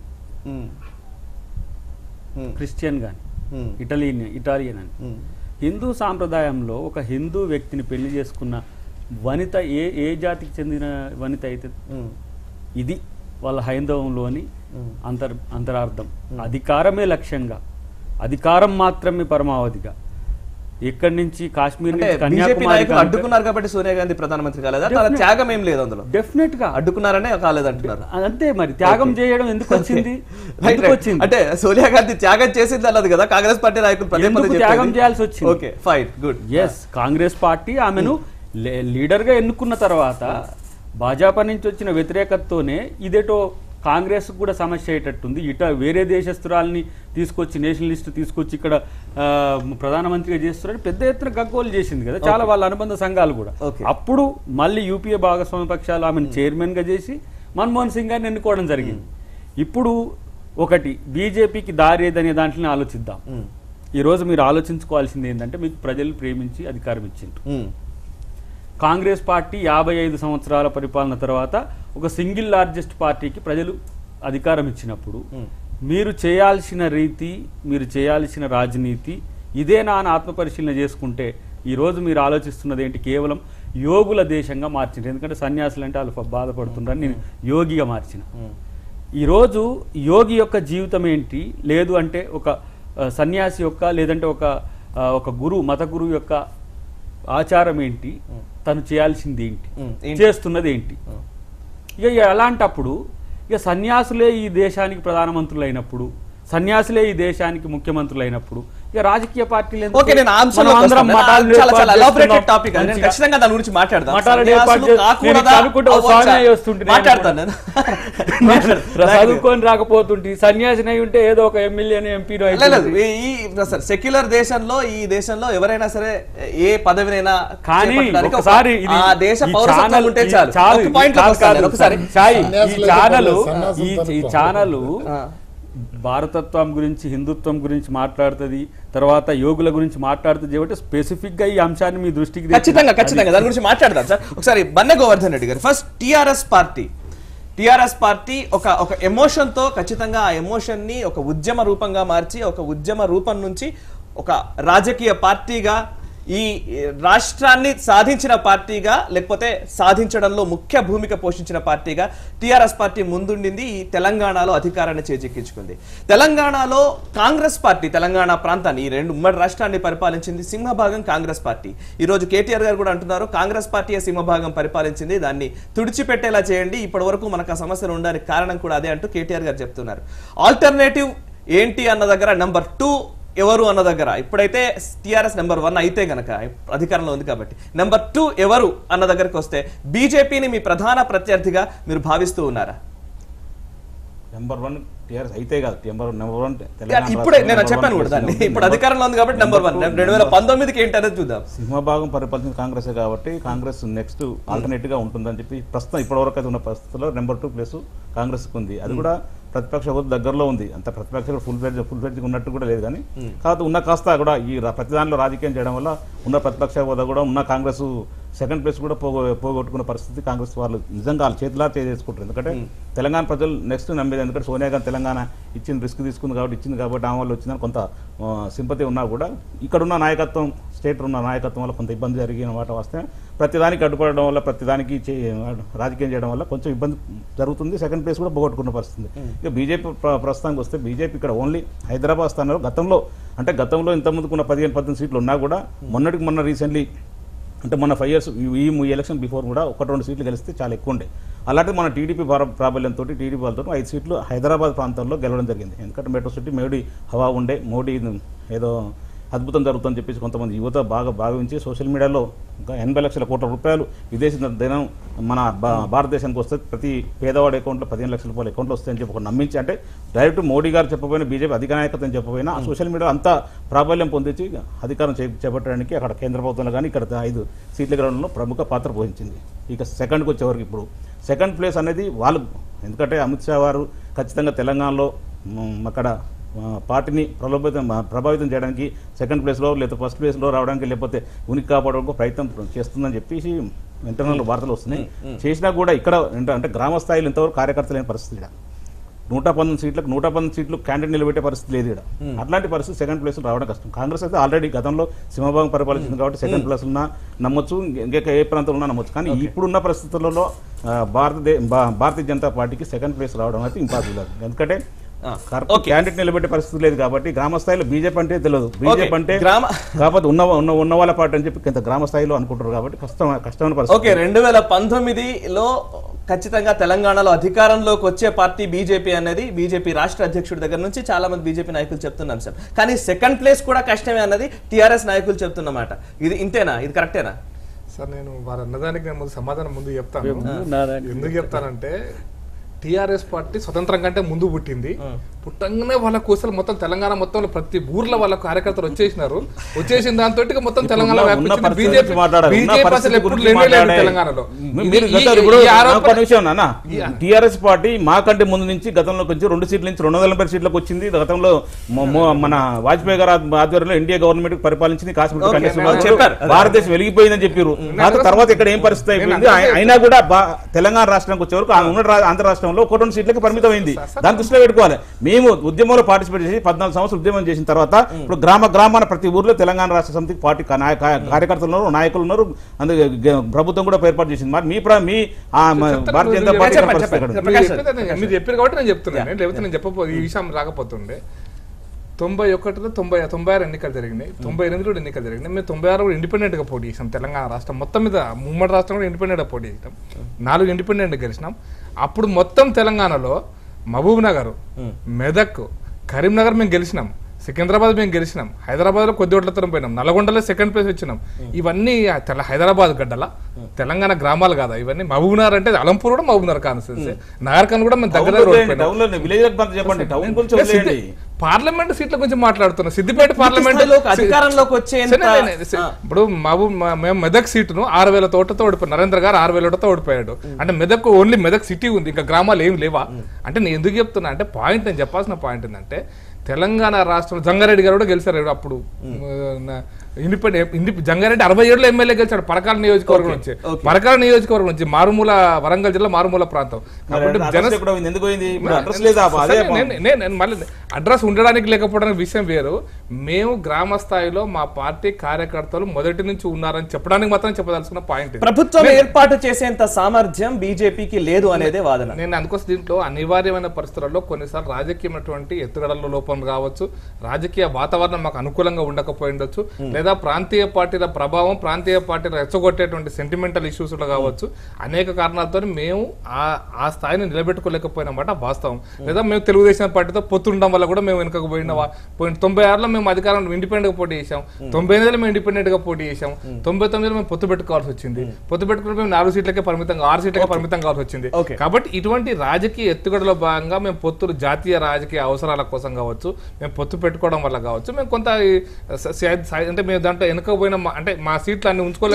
క్రిస్టియన్ కానీ, ఇటాలియన్ అని. హిందూ సాంప్రదాయంలో ఒక హిందూ వ్యక్తిని పెళ్లి చేసుకున్న వనిత ఏ జాతికి చెందిన వనిత అయితే ఇది వాళ్ళ హైందవంలోని అంతరార్థం. అధికారమే లక్ష్యంగా, అధికారం మాత్రమే పరమావధిగా. ఎక్కడి నుంచి కాశ్మీర్ నుంచి కన్యాకుమారి అడ్డుకున్నారు కాబట్టి సోనియా గాంధీ ప్రధానమంత్రి కాలేదా? త్యాగం ఏం లేదు అందులో. డెఫినెట్ గా అడ్డుకున్నారనే కాలేదంటున్నారు. అంతే. మరి త్యాగం చేయడం ఎందుకు వచ్చింది? అంటే సోనియా గాంధీ త్యాగం చేసింది అన్నది కదా కాంగ్రెస్ పార్టీ నాయకులు త్యాగం చేయాల్సి వచ్చింది. Okay, fine, good. Yes, Congress party ఆమెను లీడర్ గా ఎన్నుకున్న తర్వాత భాజపా నుంచి వచ్చిన వ్యతిరేకతతోనే ఇదేటో కాంగ్రెస్ కూడా సమస్య అయ్యేటట్టుంది. వేరే దేశస్తురాలని తీసుకొచ్చి, నేషనలిస్ట్ తీసుకొచ్చి ఇక్కడ ప్రధానమంత్రిగా చేస్తున్నారని పెద్ద ఎత్తున గగ్గోలు చేసింది కదా చాలా వాళ్ళ అనుబంధ సంఘాలు కూడా. అప్పుడు మళ్ళీ యూపీఏ భాగస్వామ్య పక్షాలు ఆమెను చైర్మన్ గా చేసి మన్మోహన్ సింగ్ గారిని ఎన్నుకోవడం జరిగింది. ఇప్పుడు ఒకటి బీజేపీకి దారి ఏదనే దాంట్లోనే ఆలోచిద్దాం. ఈరోజు మీరు ఆలోచించుకోవాల్సింది ఏంటంటే మీకు ప్రజలు ప్రేమించి అధికారం ఇచ్చిండ్రు. కాంగ్రెస్ పార్టీ 55 సంవత్సరాల పరిపాలన తర్వాత ఒక సింగిల్ లార్జెస్ట్ పార్టీకి ప్రజలు అధికారం ఇచ్చినప్పుడు మీరు చేయాల్సిన రీతి, మీరు చేయాల్సిన రాజనీతి ఇదేనా అని ఆత్మపరిశీలన చేసుకుంటే ఈరోజు మీరు ఆలోచిస్తున్నది ఏంటి? కేవలం యోగుల దేశంగా మార్చింది. ఎందుకంటే సన్యాసులు అంటే వాళ్ళు బాధపడుతుంటారని నేను యోగిగా మార్చిన. ఈరోజు యోగి యొక్క జీవితం ఏంటి, లేదు అంటే ఒక సన్యాసి యొక్క, లేదంటే ఒక గురువు, మత గురువు యొక్క ఆచారం ఏంటి, తను చేయాల్సింది ఏంటి, చేస్తున్నది ఏంటి? ఇక అలాంటప్పుడు ఇక సన్యాసులే ఈ దేశానికి ప్రధానమంత్రులు అయినప్పుడు, సన్యాసులే ఈ దేశానికి ముఖ్యమంత్రులు అయినప్పుడు ఇక రాజకీయ పార్టీలు చదువుకొని రాకపోతుంటే సన్యాసిని ఉంటే ఏదో ఒక ఎమ్మెల్యేని ఎంపీనో. సెక్యులర్ దేశంలో, ఈ దేశంలో ఎవరైనా సరే ఏ పదవినైనా కానీ ఒకసారి ఈ ఛానల్ భారతత్వం గురించి, హిందుత్వం గురించి మాట్లాడుతుంది, తర్వాత యోగుల గురించి మాట్లాడుతుంది కాబట్టి స్పెసిఫిక్ గా ఈ అంశాన్ని మీ దృష్టికి ఖచ్చితంగా దాని గురించి మాట్లాడదాం సార్. ఒకసారి బన్నె Govardhan Reddy garu, first TRS party ఒక ఎమోషన్ తో ఖచ్చితంగా ఆ ఎమోషన్ ని ఒక ఉద్యమ రూపంగా మార్చి, ఒక ఉద్యమ రూపం నుంచి ఒక రాజకీయ పార్టీగా, ఈ రాష్ట్రాన్ని సాధించిన పార్టీగా, లేకపోతే సాధించడంలో ముఖ్య భూమిక పోషించిన పార్టీగా టిఆర్ఎస్ పార్టీ ముందుండింది. ఈ తెలంగాణలో అధికారాన్ని చేజిక్కించుకుంది. తెలంగాణలో కాంగ్రెస్ పార్టీ తెలంగాణ ప్రాంతాన్ని, ఈ రెండు ఉమ్మడి రాష్ట్రాన్ని పరిపాలించింది. సింహభాగం కాంగ్రెస్ పార్టీ. ఈ రోజు కేటీఆర్ గారు కూడా అంటున్నారు కాంగ్రెస్ పార్టీ సింహభాగం పరిపాలించింది, దాన్ని తుడిచిపెట్టేలా చేయండి, ఇప్పటి వరకు మనకు ఆ సమస్యలు ఉండడానికి కారణం కూడా అదే అంటూ కేటీఆర్ గారు చెప్తున్నారు. ఆల్టర్నేటివ్ ఏంటి అన్న దగ్గర, నెంబర్ 2 ఎవరు అన్న దగ్గర, ఇప్పుడైతే టిఆర్ఎస్ నెంబర్ 1 అయితే గనక అధికారంలో ఉంది కాబట్టి, నెంబర్ 2 ఎవరు అన్న దగ్గరికి వస్తే బీజేపీని మీ ప్రధాన ప్రత్యర్థిగా మీరు భావిస్తూ ఉన్నారా? నెంబర్ 1 టిఆర్ఎస్ అయితే కాదు, నెంబర్ 1 ఇప్పుడే నేను చెప్పాను కూడా దాన్ని. ఇప్పుడు అధికారంలో ఉంది కాబట్టి నెంబర్ 1. 2019కి ఏంటనేది చూద్దాం. సింహభాగం పరిపాలించిన కాంగ్రెస్ కాబట్టి కాంగ్రెస్ నెక్స్ట్ ఆల్టర్నేటివ్ గా ఉంటుందని చెప్పి ప్రస్తుతం ఇప్పటివరకు అయితే ఉన్న పరిస్థితుల్లో నెంబర్ 2 ప్లేస్ కాంగ్రెస్ ఉంది. అది కూడా ప్రతిపక్ష హోదా దగ్గరలో ఉంది. అంత ప్రతిపక్ష ఫుల్ ఫ్లెడ్జ్ ఉన్నట్టు కూడా లేదు. కానీ కాకపోతే ఉన్న కాస్త కూడా ఈ ప్రతి దానిలో రాజకీయం చేయడం వల్ల ఉన్న ప్రతిపక్ష హోదా కూడా ఉన్న కాంగ్రెస్ సెకండ్ ప్లేస్ కూడా పోగొట్టుకున్న పరిస్థితి కాంగ్రెస్ వాళ్ళు నిజంగా వాళ్ళ చేతిలా చేసుకుంటారు. ఎందుకంటే తెలంగాణ ప్రజలు నెక్స్ట్ నమ్మేది, ఎందుకంటే సోనియా గాంధీ తెలంగాణ ఇచ్చింది, రిస్క్ ఇచ్చింది కాబట్టి ఆమె వల్ల వచ్చిందని కొంత సింపతి ఉన్నా కూడా ఇక్కడున్న నాయకత్వం, స్టేట్ ఉన్న నాయకత్వం వల్ల కొంత ఇబ్బంది జరిగిన మాట వస్తే ప్రతిదానికి అడ్డుపడడం వల్ల, ప్రతిదానికి రాజకీయం చేయడం వల్ల కొంచెం ఇబ్బంది జరుగుతుంది. సెకండ్ ప్లేస్ కూడా పోగొట్టుకున్న పరిస్థితి. ఇక బీజేపీ ప్రస్తుతానికి వస్తే బీజేపీ ఇక్కడ ఓన్లీ హైదరాబాద్ స్థానంలో గతంలో ఇంతకుముందుకున్న 15-18 సీట్లు ఉన్నా కూడా మొన్న రీసెంట్లీ అంటే మొన్న 5 years ఈ ఎలక్షన్ బిఫోర్ కూడా 1-2 సీట్లు గెలిస్తే చాలా ఎక్కువ ఉండే. అలాంటి మన టీడీపీ ప్రాబల్యంతో టీడీపీ వాళ్ళతో 5 సీట్లు హైదరాబాద్ ప్రాంతంలో గెలవడం జరిగింది. ఎందుకంటే మెట్రో సిటీ మోడీ హవా ఉండే, మోడీ ఏదో అద్భుతం జరుగుతుందని చెప్పేసి కొంతమంది యువత బాగా భావించి సోషల్ మీడియాలో 80 లక్షల కోట్ల రూపాయలు విదేశీ దినం మన భారతదేశానికి వస్తే ప్రతి పేదవాడి అకౌంట్లో 15 లక్షల రూపాయల అకౌంట్లో వస్తాయని చెప్పి ఒక నమ్మించి, అంటే డైరెక్ట్ మోడీ గారు చెప్పబోయిన బీజేపీ అధినాయకత్వం చెప్పబోయినా ఆ సోషల్ మీడియా అంతా ప్రాబల్యం పొందించి అధికారం చేపట్టడానికి అక్కడ కేంద్ర ప్రభుత్వంలో కానీ ఇక్కడ 5 సీట్ల గ్రౌండ్లో ప్రముఖ పాత్ర పోషించింది. ఇక సెకండ్కి వచ్చేవరకు ఇప్పుడు సెకండ్ ప్లేస్ అనేది వాళ్ళు, ఎందుకంటే అమిత్ షా వారు ఖచ్చితంగా తెలంగాణలో అక్కడ పార్టీని ప్రభావితం చేయడానికి సెకండ్ ప్లేస్లో లేదా ఫస్ట్ ప్లేస్లో రావడానికి లేకపోతే ఉనికి కాపాడడానికి ప్రయత్నం చేస్తుందని చెప్పేసి ఇంటర్నల్ వార్తలు వస్తున్నాయి. చేసినా కూడా ఇక్కడ అంటే గ్రామ స్థాయిలో ఇంతవరకు కార్యకర్తలు లేని పరిస్థితి. ఇక్కడ 119 సీట్లు క్యాండిడేట్ నిలబెట్టే పరిస్థితి లేదు. ఇక్కడ అట్లాంటి పరిస్థితి సెకండ్ ప్లేస్ రావడం కష్టం. కాంగ్రెస్ అయితే ఆల్రెడీ గతంలో సింహభాగం పరిపాలించింది కాబట్టి సెకండ్ ప్లేస్ ఉన్నా నమ్మొచ్చు, ఇంకా ఏ ప్రాంతంలో ఉన్నా నమ్మొచ్చు. కానీ ఇప్పుడున్న పరిస్థితులలో భారతీయ జనతా పార్టీకి సెకండ్ ప్లేస్ రావడం అయితే ఇంపాసిబుల్. ఎందుకంటే క్యాండిడేట్ నిలబెట్టే పరిస్థితి లేదు కాబట్టి గ్రామ స్థాయిలో బీజేపీ అంటే తెలియదు. బీజేపీ అంటే కాకపోతే ఉన్న వాళ్ళ పార్టీ అని చెప్పి గ్రామ స్థాయిలో అనుకుంటారు కాబట్టి కష్టమైన పరిస్థితి. 2019లో ఖచ్చితంగా తెలంగాణలో అధికారంలోకి వచ్చే పార్టీ బీజేపీ అనేది బీజేపీ రాష్ట్ర అధ్యక్షుడి దగ్గర నుంచి చాలా మంది బీజేపీ నాయకులు చెప్తున్న అంశం. కానీ సెకండ్ ప్లేస్ కూడా కష్టమే అన్నది టీఆర్ఎస్ నాయకులు చెప్తున్నమాట. ఇది ఇంతేనా? ఇది కరెక్టేనా? సార్ నేను వారు అన్నదానికి నేను సమాధానం ముందు చెప్తాను. ఎందుకు చెప్తానంటే టీఆర్ఎస్ పార్టీ స్వతంత్రం కంటే ముందు పుట్టింది. పుట్టంగానే వాళ్ళ కోసలు మొత్తం తెలంగాణ మొత్తంలో ప్రతి ఊర్లో వాళ్ళ కార్యకర్తలు వచ్చేసినారు. వచ్చేసిన దాంతో మొత్తం తెలంగాణ టిఆర్ఎస్ పార్టీ మాకంటే ముందు నుంచి గతంలో కొంచెం 2 సీట్ల నుంచి 280 సీట్లకు వచ్చింది. గతంలో మన వాజ్పేయి గారు ఆధ్వర్యంలో ఎన్డీఏ గవర్నమెంట్ పరిపాలించింది. కాశ్మీర్ భారతదేశం వెలిగిపోయిందని చెప్పారు. తర్వాత ఇక్కడ ఏం పరిస్థితి అయిపోయింది. అయినా కూడా తెలంగాణ రాష్ట్రానికి వచ్చే వరకు ఆంధ్ర రాష్ట్రంలో 1-2 సీట్లకు పరిమితం అయింది. దాన్ని దృష్టిలో పెట్టుకోవాలి. మేము ఉద్యమంలో పార్టిసిపేట్ చేసి 14 సంవత్సరాలు ఉద్యమం చేసిన తర్వాత ఇప్పుడు గ్రామాన ప్రతి ఊర్లో తెలంగాణ రాష్ట్ర సమితి పార్టీ కార్యకర్తలు ఉన్నారు, నాయకులు ఉన్నారు. అందుకే ప్రభుత్వం కూడా ఏర్పాటు చేసింది. మరి మీ భారతీయ జనతా పార్టీ మీరు చెప్పారు కాబట్టి నేను చెప్తున్నాను. లేకపోతే నేను చెప్పబోదు ఈ విషయం రాకపోతుండే. 91లో 96 ఎన్నికలు జరిగినాయి, 98లో కూడా ఎన్నికలు జరిగినాయి. మేము 96 కూడా ఇండిపెండెంట్ గా పోటీ చేసాం. తెలంగాణ రాష్ట్రం మొత్తం మీద ఉమ్మడి రాష్ట్రం కూడా ఇండిపెండెంట్ గా పోటీ చేసాం. 4 ఇండిపెండెంట్ గెలిచినాం. అప్పుడు మొత్తం తెలంగాణలో మహబూబ్ నగర్, మెదక్, కరీంనగర్ మేము గెలిచినాం. సికింద్రాబాద్ మేము గెలిచినాం. హైదరాబాద్ లో కొద్ది ఓట్లతో పోయినాం. నల్గొండలో 2nd ప్లేస్ వచ్చినాం. ఇవన్నీ హైదరాబాద్ గడ్డల తెలంగాణ గ్రామాలు కాదా ఇవన్నీ? మహబూబ్ నగర్ అంటే అలంపూర్ కూడా మహబూబ్ నగర్ కాన్స్టిట్యూన్సీ. నగర్కన్ కూడా మేము దగ్గర పార్లమెంట్ సీట్ల గురించి మాట్లాడుతున్నాం. సిద్దిపేట పార్లమెంట్ అధికారంలోకి వచ్చే ఇప్పుడు మేము మెదక్ సీటును 6,000 ఓట్లతో ఓడిపోయాడు. నరేంద్ర గారు 6,000 ఓట్లతో ఓడిపోయాడు. అంటే మెదక్ ఓన్లీ మెదక్ సిటీ ఉంది, ఇంకా గ్రామాలు ఏమి లేవా అంటే? నేను ఎందుకు చెప్తున్నా అంటే పాయింట్, నేను చెప్పాల్సిన పాయింట్ ఏంటంటే తెలంగాణ రాష్ట్రంలో జంగారెడ్డి గారు కూడా గెలిచారు. అప్పుడు జంగారెడ్డి 67లో ఎమ్మెల్యే గెలిచాడు పరకాల నియోజకవర్గం నుంచి. పరకాల నియోజకవర్గం నుంచి మారుమూల వరంగల్ జిల్లా మారుమూల ప్రాంతం. కాబట్టి మళ్ళీ అడ్రస్ ఉండడానికి లేకపోవడానికి విషయం వేరు. మేము గ్రామ స్థాయిలో మా పార్టీ కార్యకర్తలు మొదటి నుంచి ఉన్నారని చెప్పడానికి మాత్రం చెప్పదలుచుకున్న పాయింట్. ప్రభుత్వం ఏర్పాటు చేసేంత సామర్థ్యం బీజేపీకి లేదు అనేది వాదన. నేను అందుకోసం దీంట్లో అనివార్యమైన పరిస్థితుల్లో కొన్నిసార్లు రాజకీయమైనటువంటి ఎత్తుగడల్లో లోపం కావచ్చు, రాజకీయ వాతావరణం మాకు అనుకూలంగా ఉండకపోయి ఉండొచ్చు, లేదా ప్రాంతీయ పార్టీల ప్రభావం, ప్రాంతీయ పార్టీల రెచ్చగొట్టేటువంటి సెంటిమెంటల్ ఇష్యూస్ కావచ్చు. అనేక కారణాలతో మేము ఆ స్థాయిని నిలబెట్టుకోలేకపోయినమాట వాస్తవం. లేదా మేము తెలుగుదేశం పార్టీతో పొత్తుండడం వల్ల కూడా మేము వెనుకకు పోయిన 96లో మేము అధికారం ఇండిపెండెంట్ గా పోటీ చేసాం. 98లో మేము ఇండిపెండెంట్ గా పోటీ చేసాం. 99లో మేము పొత్తు పెట్టుకోవాల్సి వచ్చింది. పొత్తు పెట్టుకుని మేము 4 సీట్లకే పరిమితం, 6 సీట్లకే పరిమితం కావాల్సి వచ్చింది. కాబట్టి ఇటువంటి రాజకీయ ఎత్తుగడలో భాగంగా మేము పొత్తులు జాతీయ రాజకీయ అవసరాల కోసం కావచ్చు, మేము పొత్తు పెట్టుకోవడం వల్ల కావచ్చు, మేము కొంత అంటే మేము దాంట్లో వెనుకపోయిన అంటే మా సీట్లు అన్ని ఉంచుకోలేదు.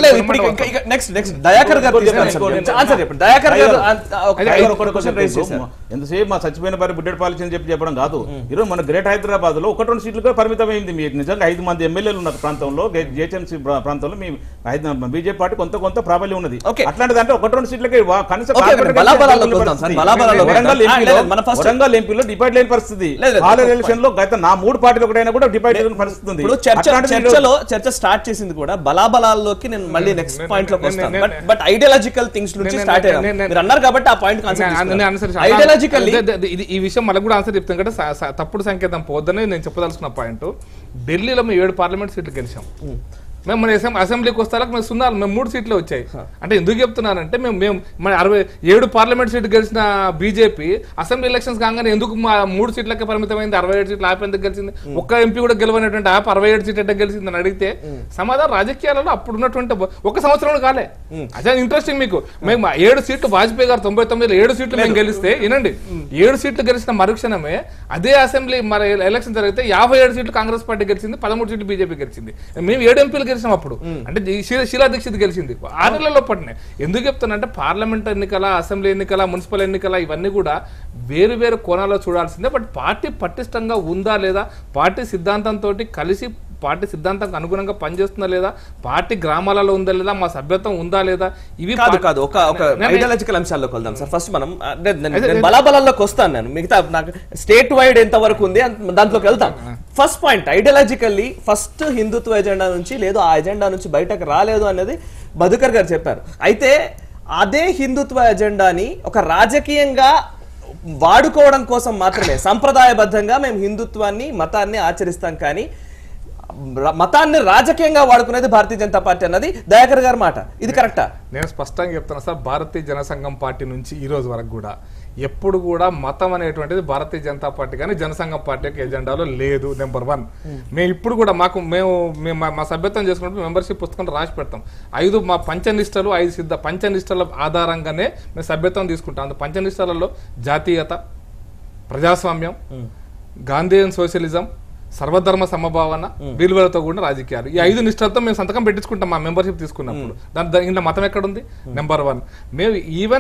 ఎంతసేపు మా చచ్చిపోయిన భార్య బుడ్డెడ్ పాలిసి అని చెప్పడం కాదు. ఈరోజు మన గ్రేట్ హైదరాబాద్ లో 1-2 సీట్లుగా పరిమితమైంది. మీకు నిజంగా 5 మంది ఎమ్మెల్యేలు ఉన్న ప్రాంతంలో, జిహెచ్ఎంసీ ప్రాంతంలో మీ బీజేపీ పార్టీ కొంత ప్రాబల్యం ఉన్నది. అట్లాంటిది అంటే 1-2 సీట్లకి కనీసం వరంగల్ ఎంపీలో డిబేట్ లేని పరిస్థితి. ఎలక్షన్ లో గత 3 పార్టీలు ఒకటైనా కూడా డిబేట్ లేని పరిస్థితి ఉంది. చర్చ స్టార్ట్ చేసింది కూడా బలాబలాల్లోకి. నేను మళ్ళీ నెక్స్ట్ పాయింట్ లోకి వస్తాను. బట్ ఐడియాలజికల్ థింగ్స్ నుంచి స్టార్ట్ అయ్యారు అన్నారు కాబట్టి ఆ పాయింట్ ఈ విషయం మళ్ళీ కూడా ఆన్సర్ చెప్తాను కదా. తప్పుడు సంకేతం పోద్దని నేను చెప్పదలుచుకున్న పాయింట్. ఢిల్లీలో మేము 7 పార్లమెంట్ సీట్లు గెలిచాం. మేము మన అసెంబ్లీకి వస్తాలకు మేము 0 మేము 3 సీట్లు వచ్చాయి. అంటే ఎందుకు చెప్తున్నానంటే మేము మన 67 పార్లమెంట్ సీట్లు గెలిచిన బీజేపీ అసెంబ్లీ ఎలక్షన్స్ కాగానే ఎందుకు మా 3 సీట్లకే పరిమితమైంది? 67 సీట్లు ఆప్ ఎందుకు గెలిచింది? ఒక్క ఎంపీ కూడా గెలవనటువంటి ఆప్ 67 సీట్లు అంటే గెలిచింది అని అడిగితే సమాధానం రాజకీయాలలో అప్పుడు ఉన్నటువంటి 1 సంవత్సరం కాలే. అదే ఇంట్రెస్టింగ్. మీకు మేము 7 సీట్లు వాజ్పేయి గారు 99లో 7 సీట్లు మేము గెలిస్తే వినండి, 7 సీట్లు గెలిచిన మరుక్షణమే అదే అసెంబ్లీ మరి ఎలక్షన్ జరిగితే 57 సీట్లు కాంగ్రెస్ పార్టీ గెలిచింది, 13 సీట్లు బీజేపీ గెలిచింది. మేము 7 ఎంపీలు అప్పుడు అంటే శీలా దీక్షిత్ గెలిచింది 6 నెలల్లో పడినాయి. ఎందుకు చెప్తున్నా అంటే పార్లమెంట్ ఎన్నికల, అసెంబ్లీ ఎన్నికల, మున్సిపల్ ఎన్నికల ఇవన్నీ కూడా వేరు వేరు కోణాల్లో చూడాల్సిందే. బట్ పార్టీ పటిష్టంగా ఉందా లేదా, పార్టీ సిద్ధాంతంతో కలిసి పార్టీ సిద్ధాంతానికి అనుగుణంగా పనిచేస్తుందా లేదా, పార్టీ గ్రామాలలో ఉందా లేదా, మా సభ్యత్వం ఉందా లేదా, ఇవి కాదు. ఒక ఐడియాలజికల్ అంశాల్లోకి వెళ్దాం సార్. ఫస్ట్ మనం బలాబలాల్లోకి వస్తాను. నేను మిగతా నాకు స్టేట్ వైడ్ ఎంత వరకు ఉంది దాంట్లోకి వెళ్తాం. First point ideologically first Hindutva agenda నుంచి లేదు, ఆ ఎజెండా నుంచి బయటకు రాలేదు అనేది మధుకర్ గారు చెప్పారు. అయితే అదే హిందుత్వ ఎజెండాని ఒక రాజకీయంగా వాడుకోవడం కోసం మాత్రమే సంప్రదాయబద్ధంగా మేము హిందుత్వాన్ని, మతాన్ని ఆచరిస్తాం, కానీ మతాన్ని రాజకీయంగా వాడుకునేది భారతీయ జనతా పార్టీ అన్నది దయాకర్ గారి మాట. ఇది కరెక్టా? నేను స్పష్టంగా చెప్తాను సార్. భారతీయ జనసంఘం పార్టీ నుంచి ఈ రోజు వరకు కూడా ఎప్పుడు కూడా మతం అనేటువంటిది భారతీయ జనతా పార్టీ కానీ జనసంఘం పార్టీ యొక్క ఎజెండాలో లేదు. నెంబర్ 1. మేము ఇప్పుడు కూడా మేము మా సభ్యత్వం చేసుకున్నప్పుడు మెంబర్షిప్ పుస్తకం రాసి పెడతాం. 5 మా పంచనిష్టలు, 5 పంచనిష్టల ఆధారంగానే మేము సభ్యత్వం తీసుకుంటాం. పంచనిష్టలలో జాతీయత, ప్రజాస్వామ్యం, గాంధీయన్ సోషలిజం, సర్వధర్మ సమభావన, విలువలతో కూడిన రాజకీయాలు. ఈ 5 నిష్ఠలతో మేము సంతకం పెట్టించుకుంటాం మా మెంబర్షిప్ తీసుకున్నప్పుడు. ఇంట్లో మతం ఎక్కడుంది? నెంబర్ 1. మేము ఈవెన్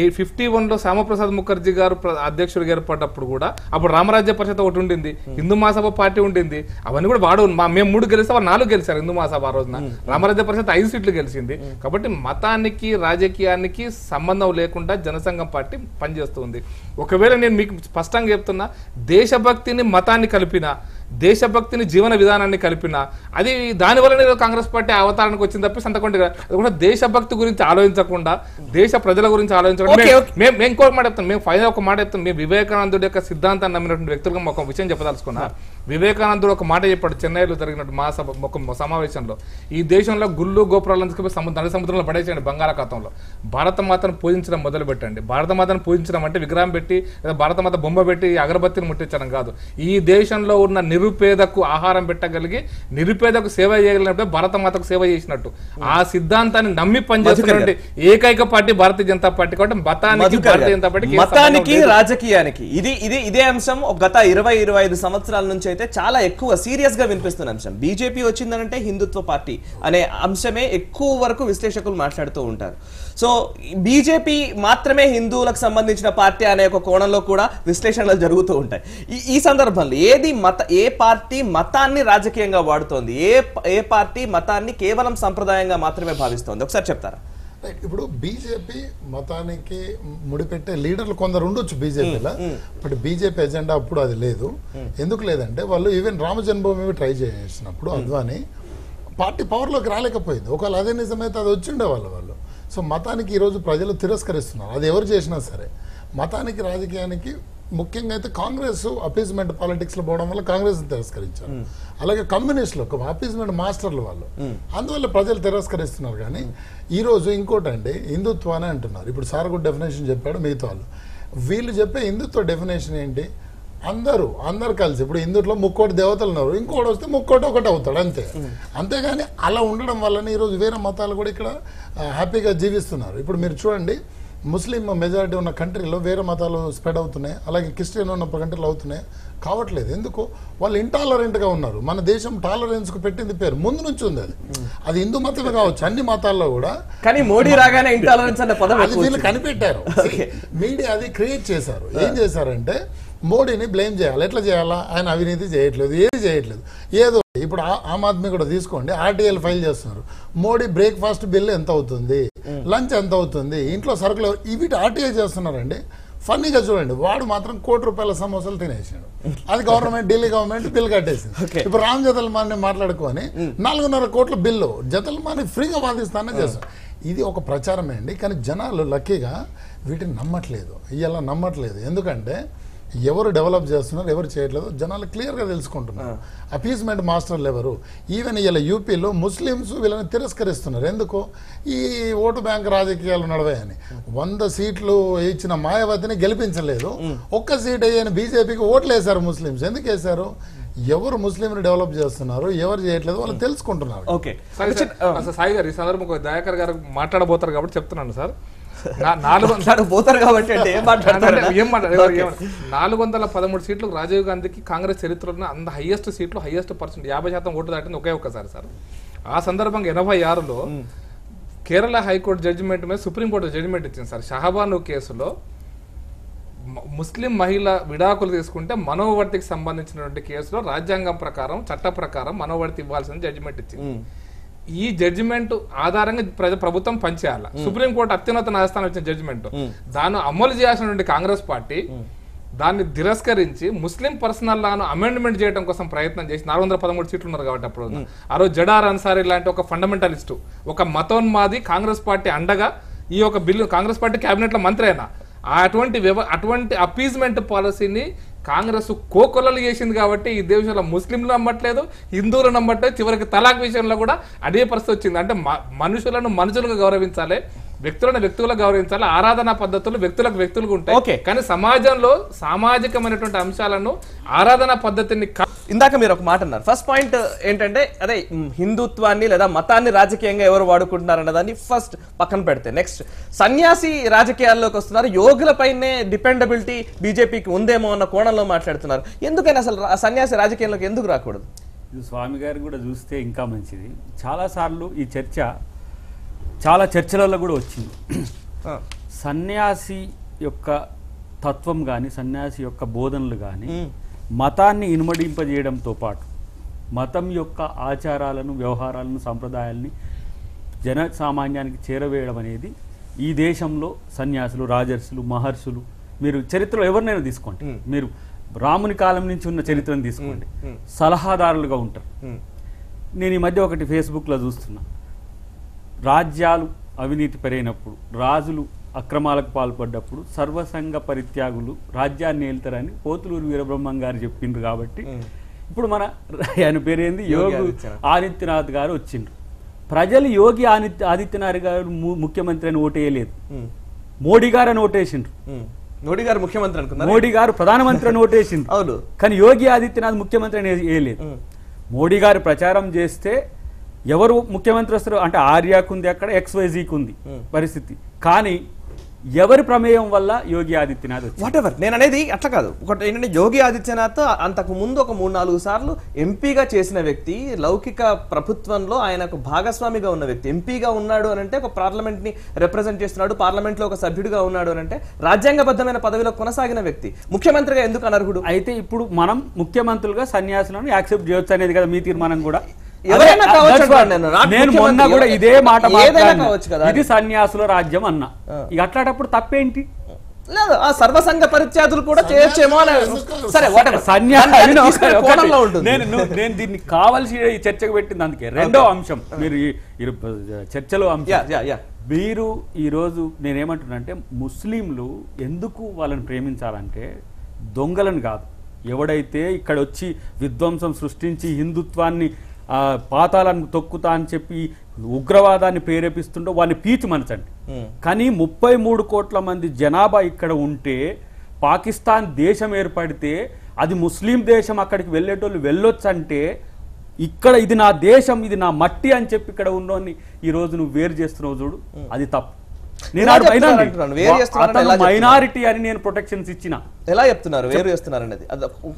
51లో శ్యామప్రసాద్ ముఖర్జీ గారు అధ్యక్షుడిగా ఏర్పడ్డప్పుడు కూడా అప్పుడు రామరాజ్య పరిషత్ ఒకటి ఉండింది, హిందూ మహాసభ పార్టీ ఉండింది. అవన్నీ కూడా మేము 3 గెలిస్తే వాళ్ళు 4 గెలిచారు హిందూ మహాసభ. ఆ రోజున రామరాజ్య పరిషత్ 5 సీట్లు గెలిచింది. కాబట్టి మతానికి రాజకీయానికి సంబంధం లేకుండా జనసంఘం పార్టీ పనిచేస్తుంది. ఒకవేళ నేను మీకు స్పష్టంగా చెప్తున్నా, దేశభక్తిని మతాన్ని కలిపిన, దేశభక్తిని జీవన విధానాన్ని కలిపిన, అది దానివల్లనే కాంగ్రెస్ పార్టీ అవతారానికి వచ్చింది తప్పి సంతకొండ. అది కూడా దేశభక్తి గురించి ఆలోచించకుండా, దేశ ప్రజల గురించి ఆలోచించకుండా. మేము ఇంకొక మాట చెప్తాం, మేము ఫైనల్ ఒక మాట చెప్తాం. మేము వివేకానందుడి యొక్క సిద్ధాంతాన్ని నమ్మినటువంటి వ్యక్తులుగా ఒక విషయం చెప్పదలుచుకున్నా. వివేకానందుడు ఒక మాట చెప్పాడు చెన్నైలో జరిగినట్టు మహాసభ ఒక సమావేశంలో, ఈ దేశంలో గుళ్ళు గోపురాలను నడి సముద్రంలో పడేసేయండి, బంగాళాఖాతంలో భారత మాతను పూజించడం మొదలు పెట్టండి. భారత మాతను పూజించడం అంటే విగ్రహం పెట్టి లేదా భారత మాత బొమ్మ పెట్టి అగరబత్తిని ముట్టించడం కాదు. ఈ దేశంలో ఉన్న నిరుపేదకు ఆహారం పెట్టగలిగి నిరుపేదకు సేవ చేయగలిగినప్పుడు భారత మాతకు సేవ చేసినట్టు ఆ సిద్ధాంతాన్ని నమ్మి పనిచేస్తున్నటువంటి ఏకైక పార్టీ భారతీయ జనతా పార్టీ. కాబట్టి మతానికి భారతీయ జనతా పార్టీకి మతానికి రాజకీయానికి ఇదే అంశం గత 20-25 సంవత్సరాల నుంచి అయితే చాలా ఎక్కువ సీరియస్ గా వినిపిస్తున్న అంశం. బీజేపీ వచ్చిందనంటే హిందుత్వ పార్టీ అనే అంశమే ఎక్కువ వరకు విశ్లేషకులు మాట్లాడుతూ ఉంటారు. సో బీజేపీ మాత్రమే హిందువులకు సంబంధించిన పార్టీ అనే ఒక కోణంలో కూడా విశ్లేషణలు జరుగుతూ ఉంటాయి. ఈ సందర్భంలో ఏ పార్టీ మతాన్ని రాజకీయంగా వాడుతోంది, ఏ పార్టీ మతాన్ని కేవలం సంప్రదాయంగా మాత్రమే భావిస్తోంది, ఒకసారి చెప్తారా? ఇప్పుడు బీజేపీ మతానికి ముడిపెట్టే లీడర్లు కొందరు ఉండొచ్చు బీజేపీలో, బట్ బీజేపీ ఎజెండా అప్పుడు అది లేదు. ఎందుకు లేదంటే వాళ్ళు ఈవెన్ రామ జన్మభూమి ట్రై చేసినప్పుడు అద్వానీ పార్టీ పవర్లోకి రాలేకపోయింది. ఒకవేళ అదే నిజమైతే అది వచ్చిండే వాళ్ళు. సో మతానికి ఈరోజు ప్రజలు తిరస్కరిస్తున్నారు, అది ఎవరు చేసినా సరే. మతానికి రాజకీయానికి ముఖ్యంగా అయితే కాంగ్రెస్ అపీజ్మెంట్ పాలిటిక్స్లో పోవడం వల్ల కాంగ్రెస్ తిరస్కరించారు. అలాగే కమ్యూనిస్టులు ఒక అపీజ్మెంట్ మాస్టర్లు వాళ్ళు, అందువల్ల ప్రజలు తిరస్కరిస్తున్నారు. కానీ ఈరోజు ఇంకోటి అండి, హిందుత్వానే అంటున్నారు. ఇప్పుడు సార్ కూడా డెఫినేషన్ చెప్పాడు, మిగతా వీళ్ళు చెప్పే హిందుత్వ డెఫినేషన్ ఏంటి? అందరు కలిసి ఇప్పుడు హిందువులో 3 దేవతలు ఉన్నారు, ఇంకోటి వస్తే 3 ఒకటి అవుతాడు అంతే. అంతేగాని అలా ఉండడం వల్లనే ఈరోజు వేరే మతాలు కూడా ఇక్కడ హ్యాపీగా జీవిస్తున్నారు. ఇప్పుడు మీరు చూడండి, ముస్లిం మెజారిటీ ఉన్న కంట్రీలో వేరే మతాలు స్ప్రెడ్ అవుతున్నాయి, అలాగే క్రిస్టియన్ ఉన్న కంట్రీలు అవుతున్నాయి. కావట్లేదు ఎందుకు? వాళ్ళు ఇంటాలరెంట్గా ఉన్నారు. మన దేశం టాలరెన్స్కు పెట్టింది పేరు ముందు నుంచి ఉంది. అది హిందూ మతమే కావచ్చు, అన్ని మతాల్లో కూడా. కానీ మోడీ రాగానే ఇంటాలరెన్స్ అనే పదం అది వీళ్ళు కనిపెట్టారు, మీడియా అది క్రియేట్ చేశారు. ఏం చేశారంటే మోడీని బ్లేమ్ చేయాలి. ఎట్లా చేయాలా? ఆయన అవినీతి చేయట్లేదు, ఏది చేయట్లేదు, ఏదో. ఇప్పుడు ఆమ్ ఆద్మీ కూడా తీసుకోండి, ఆర్టీఐలు ఫైల్ చేస్తున్నారు. మోడీ బ్రేక్ఫాస్ట్ బిల్ ఎంత అవుతుంది, లంచ్ ఎంత అవుతుంది, ఇంట్లో సరుకులు, వీటి ఆర్టీఐ చేస్తున్నారండి. ఫన్నీగా చూడండి, వాడు మాత్రం ₹1 సమోసాలు తినేసాడు. అది గవర్నమెంట్, ఢిల్లీ గవర్నమెంట్ బిల్ కట్టేసింది. ఇప్పుడు రామ్ జతల్మాన్ని మాట్లాడుకొని 4.5 కోట్ల బిల్లు జతల్మాన్ని ఫ్రీగా వాదిస్తానే చేస్తాం. ఇది ఒక ప్రచారమే అండి. కానీ జనాలు లక్కీగా వీటిని నమ్మట్లేదు, ఇలా నమ్మట్లేదు. ఎందుకంటే ఎవరు డెవలప్ చేస్తున్నారు, ఎవరు చేయట్లేదు జనాలు క్లియర్గా తెలుసుకుంటున్నారు. అపీజ్మెంట్ మాస్టర్లు ఎవరు? ఈవెన్ ఇలా యూపీలో ముస్లిమ్స్ వీళ్ళని తిరస్కరిస్తున్నారు. ఎందుకు? ఈ ఓటు బ్యాంక్ రాజకీయాలు నడవాయని. 100 సీట్లు ఇచ్చిన మాయావతిని గెలిపించలేదు, 1 సీట్ అయ్యని బీజేపీకి ఓట్లు వేశారు ముస్లిమ్స్. ఎందుకు వేశారు? ఎవరు ముస్లింని డెవలప్ చేస్తున్నారు, ఎవరు చేయట్లేదు వాళ్ళు తెలుసుకుంటున్నారు. ఓకే సాయి గారు, ఈ సందర్భంగా దయాకర్ గారు మాట్లాడబోతారు కాబట్టి చెప్తున్నాను సార్. 413 సీట్లు రాజీవ్ గాంధీకి కాంగ్రెస్ చరిత్రలో అంత హైయెస్ట్ సీట్లు, హైయెస్ట్ పర్సెంట్ 50% ఓటు దాటింది ఒక్కసారి సార్. ఆ సందర్భంగా 86లో కేరళ హైకోర్టు జడ్జిమెంట్ మీద సుప్రీంకోర్టు జడ్జిమెంట్ ఇచ్చింది సార్. షహబాను కేసులో ముస్లిం మహిళ విడాకులు తీసుకుంటే మనోవర్తికి సంబంధించినటువంటి కేసులో రాజ్యాంగం ప్రకారం, చట్ట ప్రకారం మనోవర్తి ఇవ్వాల్సిన జడ్జిమెంట్ ఇచ్చింది. ఈ జడ్జిమెంట్ ఆధారంగా ప్రభుత్వం పనిచేయాలి. సుప్రీంకోర్టు అత్యున్నత న్యాయస్థానం ఇచ్చిన జడ్జిమెంట్ దాన్ని అమలు చేయాల్సినటువంటి కాంగ్రెస్ పార్టీ దాన్ని తిరస్కరించి ముస్లిం పర్సనల్ లాను అమెండ్మెంట్ చేయడం కోసం ప్రయత్నం చేసి 413 సీట్లు ఉన్నారు కాబట్టి అప్పుడు ఆ రోజు జడార్ అన్సారీ లాంటి ఒక ఫండమెంటలిస్టు, ఒక మతోన్మాది కాంగ్రెస్ పార్టీ అండగా ఈ యొక్క బిల్లు కాంగ్రెస్ పార్టీ కేబినెట్ లో మంత్రి అయినా అటువంటి అపీజ్మెంట్ పాలసీని కాంగ్రెస్ కోకొల్లలు చేసింది. కాబట్టి ఈ దేశంలో ముస్లింలు నమ్మట్లేదు, హిందువులు నమ్మట్లేదు, చివరికి తలాక్ విషయంలో కూడా అదే పరిస్థితి వచ్చింది. అంటే మనుషులను మనుషులుగా గౌరవించాలి, వ్యక్తులను వ్యక్తులుగా గౌరవించాలి, ఆరాధనా పద్ధతులు వ్యక్తులకు వ్యక్తులుగా Okay. ఉంటాయి. కానీ సమాజంలో సామాజికమైనటువంటి అంశాలను ఆరాధనా పద్ధతిని ఇందాక మీరు ఒక మాట అన్నారు. ఫస్ట్ పాయింట్ ఏంటంటే అదే హిందుత్వాన్ని లేదా మతాన్ని రాజకీయంగా ఎవరు వాడుకుంటున్నారన్న దాన్ని ఫస్ట్ పక్కన పెడితే, నెక్స్ట్ సన్యాసి రాజకీయాల్లోకి వస్తున్నారు, యోగులపైనే డిపెండబిలిటీ బీజేపీకి ఉందేమో అన్న కోణంలో మాట్లాడుతున్నారు. ఎందుకని అసలు సన్యాసి రాజకీయంలోకి ఎందుకు రాకూడదు? ఇది స్వామి గారు కూడా చూస్తే ఇంకా మంచిది. చాలాసార్లు ఈ చర్చ చాలా చర్చలలో కూడా వచ్చింది. సన్యాసి యొక్క తత్వం కానీ సన్యాసి యొక్క బోధనలు కానీ మతాన్ని ఇనుమడింపజేయడంతో పాటు మతం యొక్క ఆచారాలను వ్యవహారాలను సంప్రదాయాల్ని జన సామాన్యానికి చేరవేయడం అనేది ఈ దేశంలో సన్యాసులు రాజర్షులు మహర్షులు, మీరు చరిత్రలో ఎవరినైనా తీసుకోండి, మీరు రాముని కాలం నుంచి ఉన్న చరిత్రను తీసుకోండి, సలహాదారులుగా ఉంటారు. నేను ఈ మధ్య ఒకటి ఫేస్బుక్లో చూస్తున్నా, రాజ్యాలు అవినీతి పెరిగినప్పుడు రాజులు అక్రమాలకు పాల్పడ్డప్పుడు సర్వసంగ పరిత్యాగులు రాజ్యాన్ని ఏళ్తారని పోతులూరు వీరబ్రహ్మం గారు చెప్పిండ్రు. కాబట్టి ఇప్పుడు మన ఆయన పేరేంది యోగి ఆదిత్యనాథ్ గారు వచ్చిండ్రు. ప్రజలు యోగి ఆదిత్యనాథ్ గారు ముఖ్యమంత్రి అని ఓటేయలేదు, మోడీ గారు అని ఓటేసిండ్రు. మోడీ గారు ముఖ్యమంత్రి అనుకున్నారు, మోడీ గారు ప్రధానమంత్రి అని ఓటేసిండ్రు. అవును, కానీ యోగి ఆదిత్యనాథ్ ముఖ్యమంత్రి అని వేయలేదు. మోడీ గారు ప్రచారం చేస్తే ఎవరు ముఖ్యమంత్రి వస్తారు అంటే ఆర్యాకుంది, అక్కడ XYZకి ఉంది పరిస్థితి. కానీ ఎవరి ప్రమేయం వల్ల యోగి ఆదిత్యనాథ్ వాట్ ఎవర్, నేను అనేది అట్లా కాదు. ఒకటి ఏంటంటే యోగి ఆదిత్యనాథ్ అంతకు ముందు ఒక 3-4 సార్లు ఎంపీగా చేసిన వ్యక్తి, లౌకిక ప్రభుత్వంలో ఆయనకు భాగస్వామిగా ఉన్న వ్యక్తి, ఎంపీగా ఉన్నాడు అని అంటే ఒక పార్లమెంట్ ని రిప్రజెంట్ చేస్తున్నాడు, పార్లమెంట్ లో ఒక సభ్యుడిగా ఉన్నాడు అని అంటే రాజ్యాంగబద్ధమైన పదవిలో కొనసాగిన వ్యక్తి ముఖ్యమంత్రిగా ఎందుకు అనర్హుడు? అయితే ఇప్పుడు మనం ముఖ్యమంత్రులుగా సన్యాసులను యాక్సెప్ట్ చేయొచ్చు అనేది కదా మీ తీర్మానం కూడా. ఎవరైనా కావచ్చు, నేను మొన్న కూడా ఇదే మాట కావచ్చు కదా, ఇది సన్యాసుల రాజ్యం అన్న. ఇక అట్లాంటప్పుడు తప్పేంటి? లేదు, ఆ సర్వసంగ పరిత్యాగులు కూడా చేయొచ్చేమో అని. సరే, నేను దీన్ని కావాల్సి ఈ చర్చకు పెట్టింది అందుకే. రెండో అంశం మీరు చర్చలో అంశం, మీరు ఈరోజు నేనేమంటున్నా అంటే ముస్లింలు ఎందుకు వాళ్ళని ప్రేమించాలంటే దొంగలను కాదు, ఎవడైతే ఇక్కడ వచ్చి విధ్వంసం సృష్టించి హిందుత్వాన్ని పాతాలను తొక్కుతా అని చెప్పి ఉగ్రవాదాన్ని ప్రేరేపిస్తుండో వాడిని పీచు మనచండి. కానీ 33 కోట్ల మంది జనాభా ఇక్కడ ఉంటే, పాకిస్తాన్ దేశం ఏర్పడితే అది ముస్లిం దేశం, అక్కడికి వెళ్ళేటోళ్ళు వెళ్ళొచ్చు అంటే ఇక్కడ ఇది నా దేశం, ఇది నా మట్టి అని చెప్పి ఇక్కడ ఉన్నోని ఈ రోజు నువ్వు వేరు చేస్తున్నావు చూడు, అది తప్పు. నేను మైనారిటీ అని నేను ప్రొటెక్షన్స్ ఇచ్చిన. ఎలా చెప్తున్నారు వేరు చేస్తున్నారు అనేది?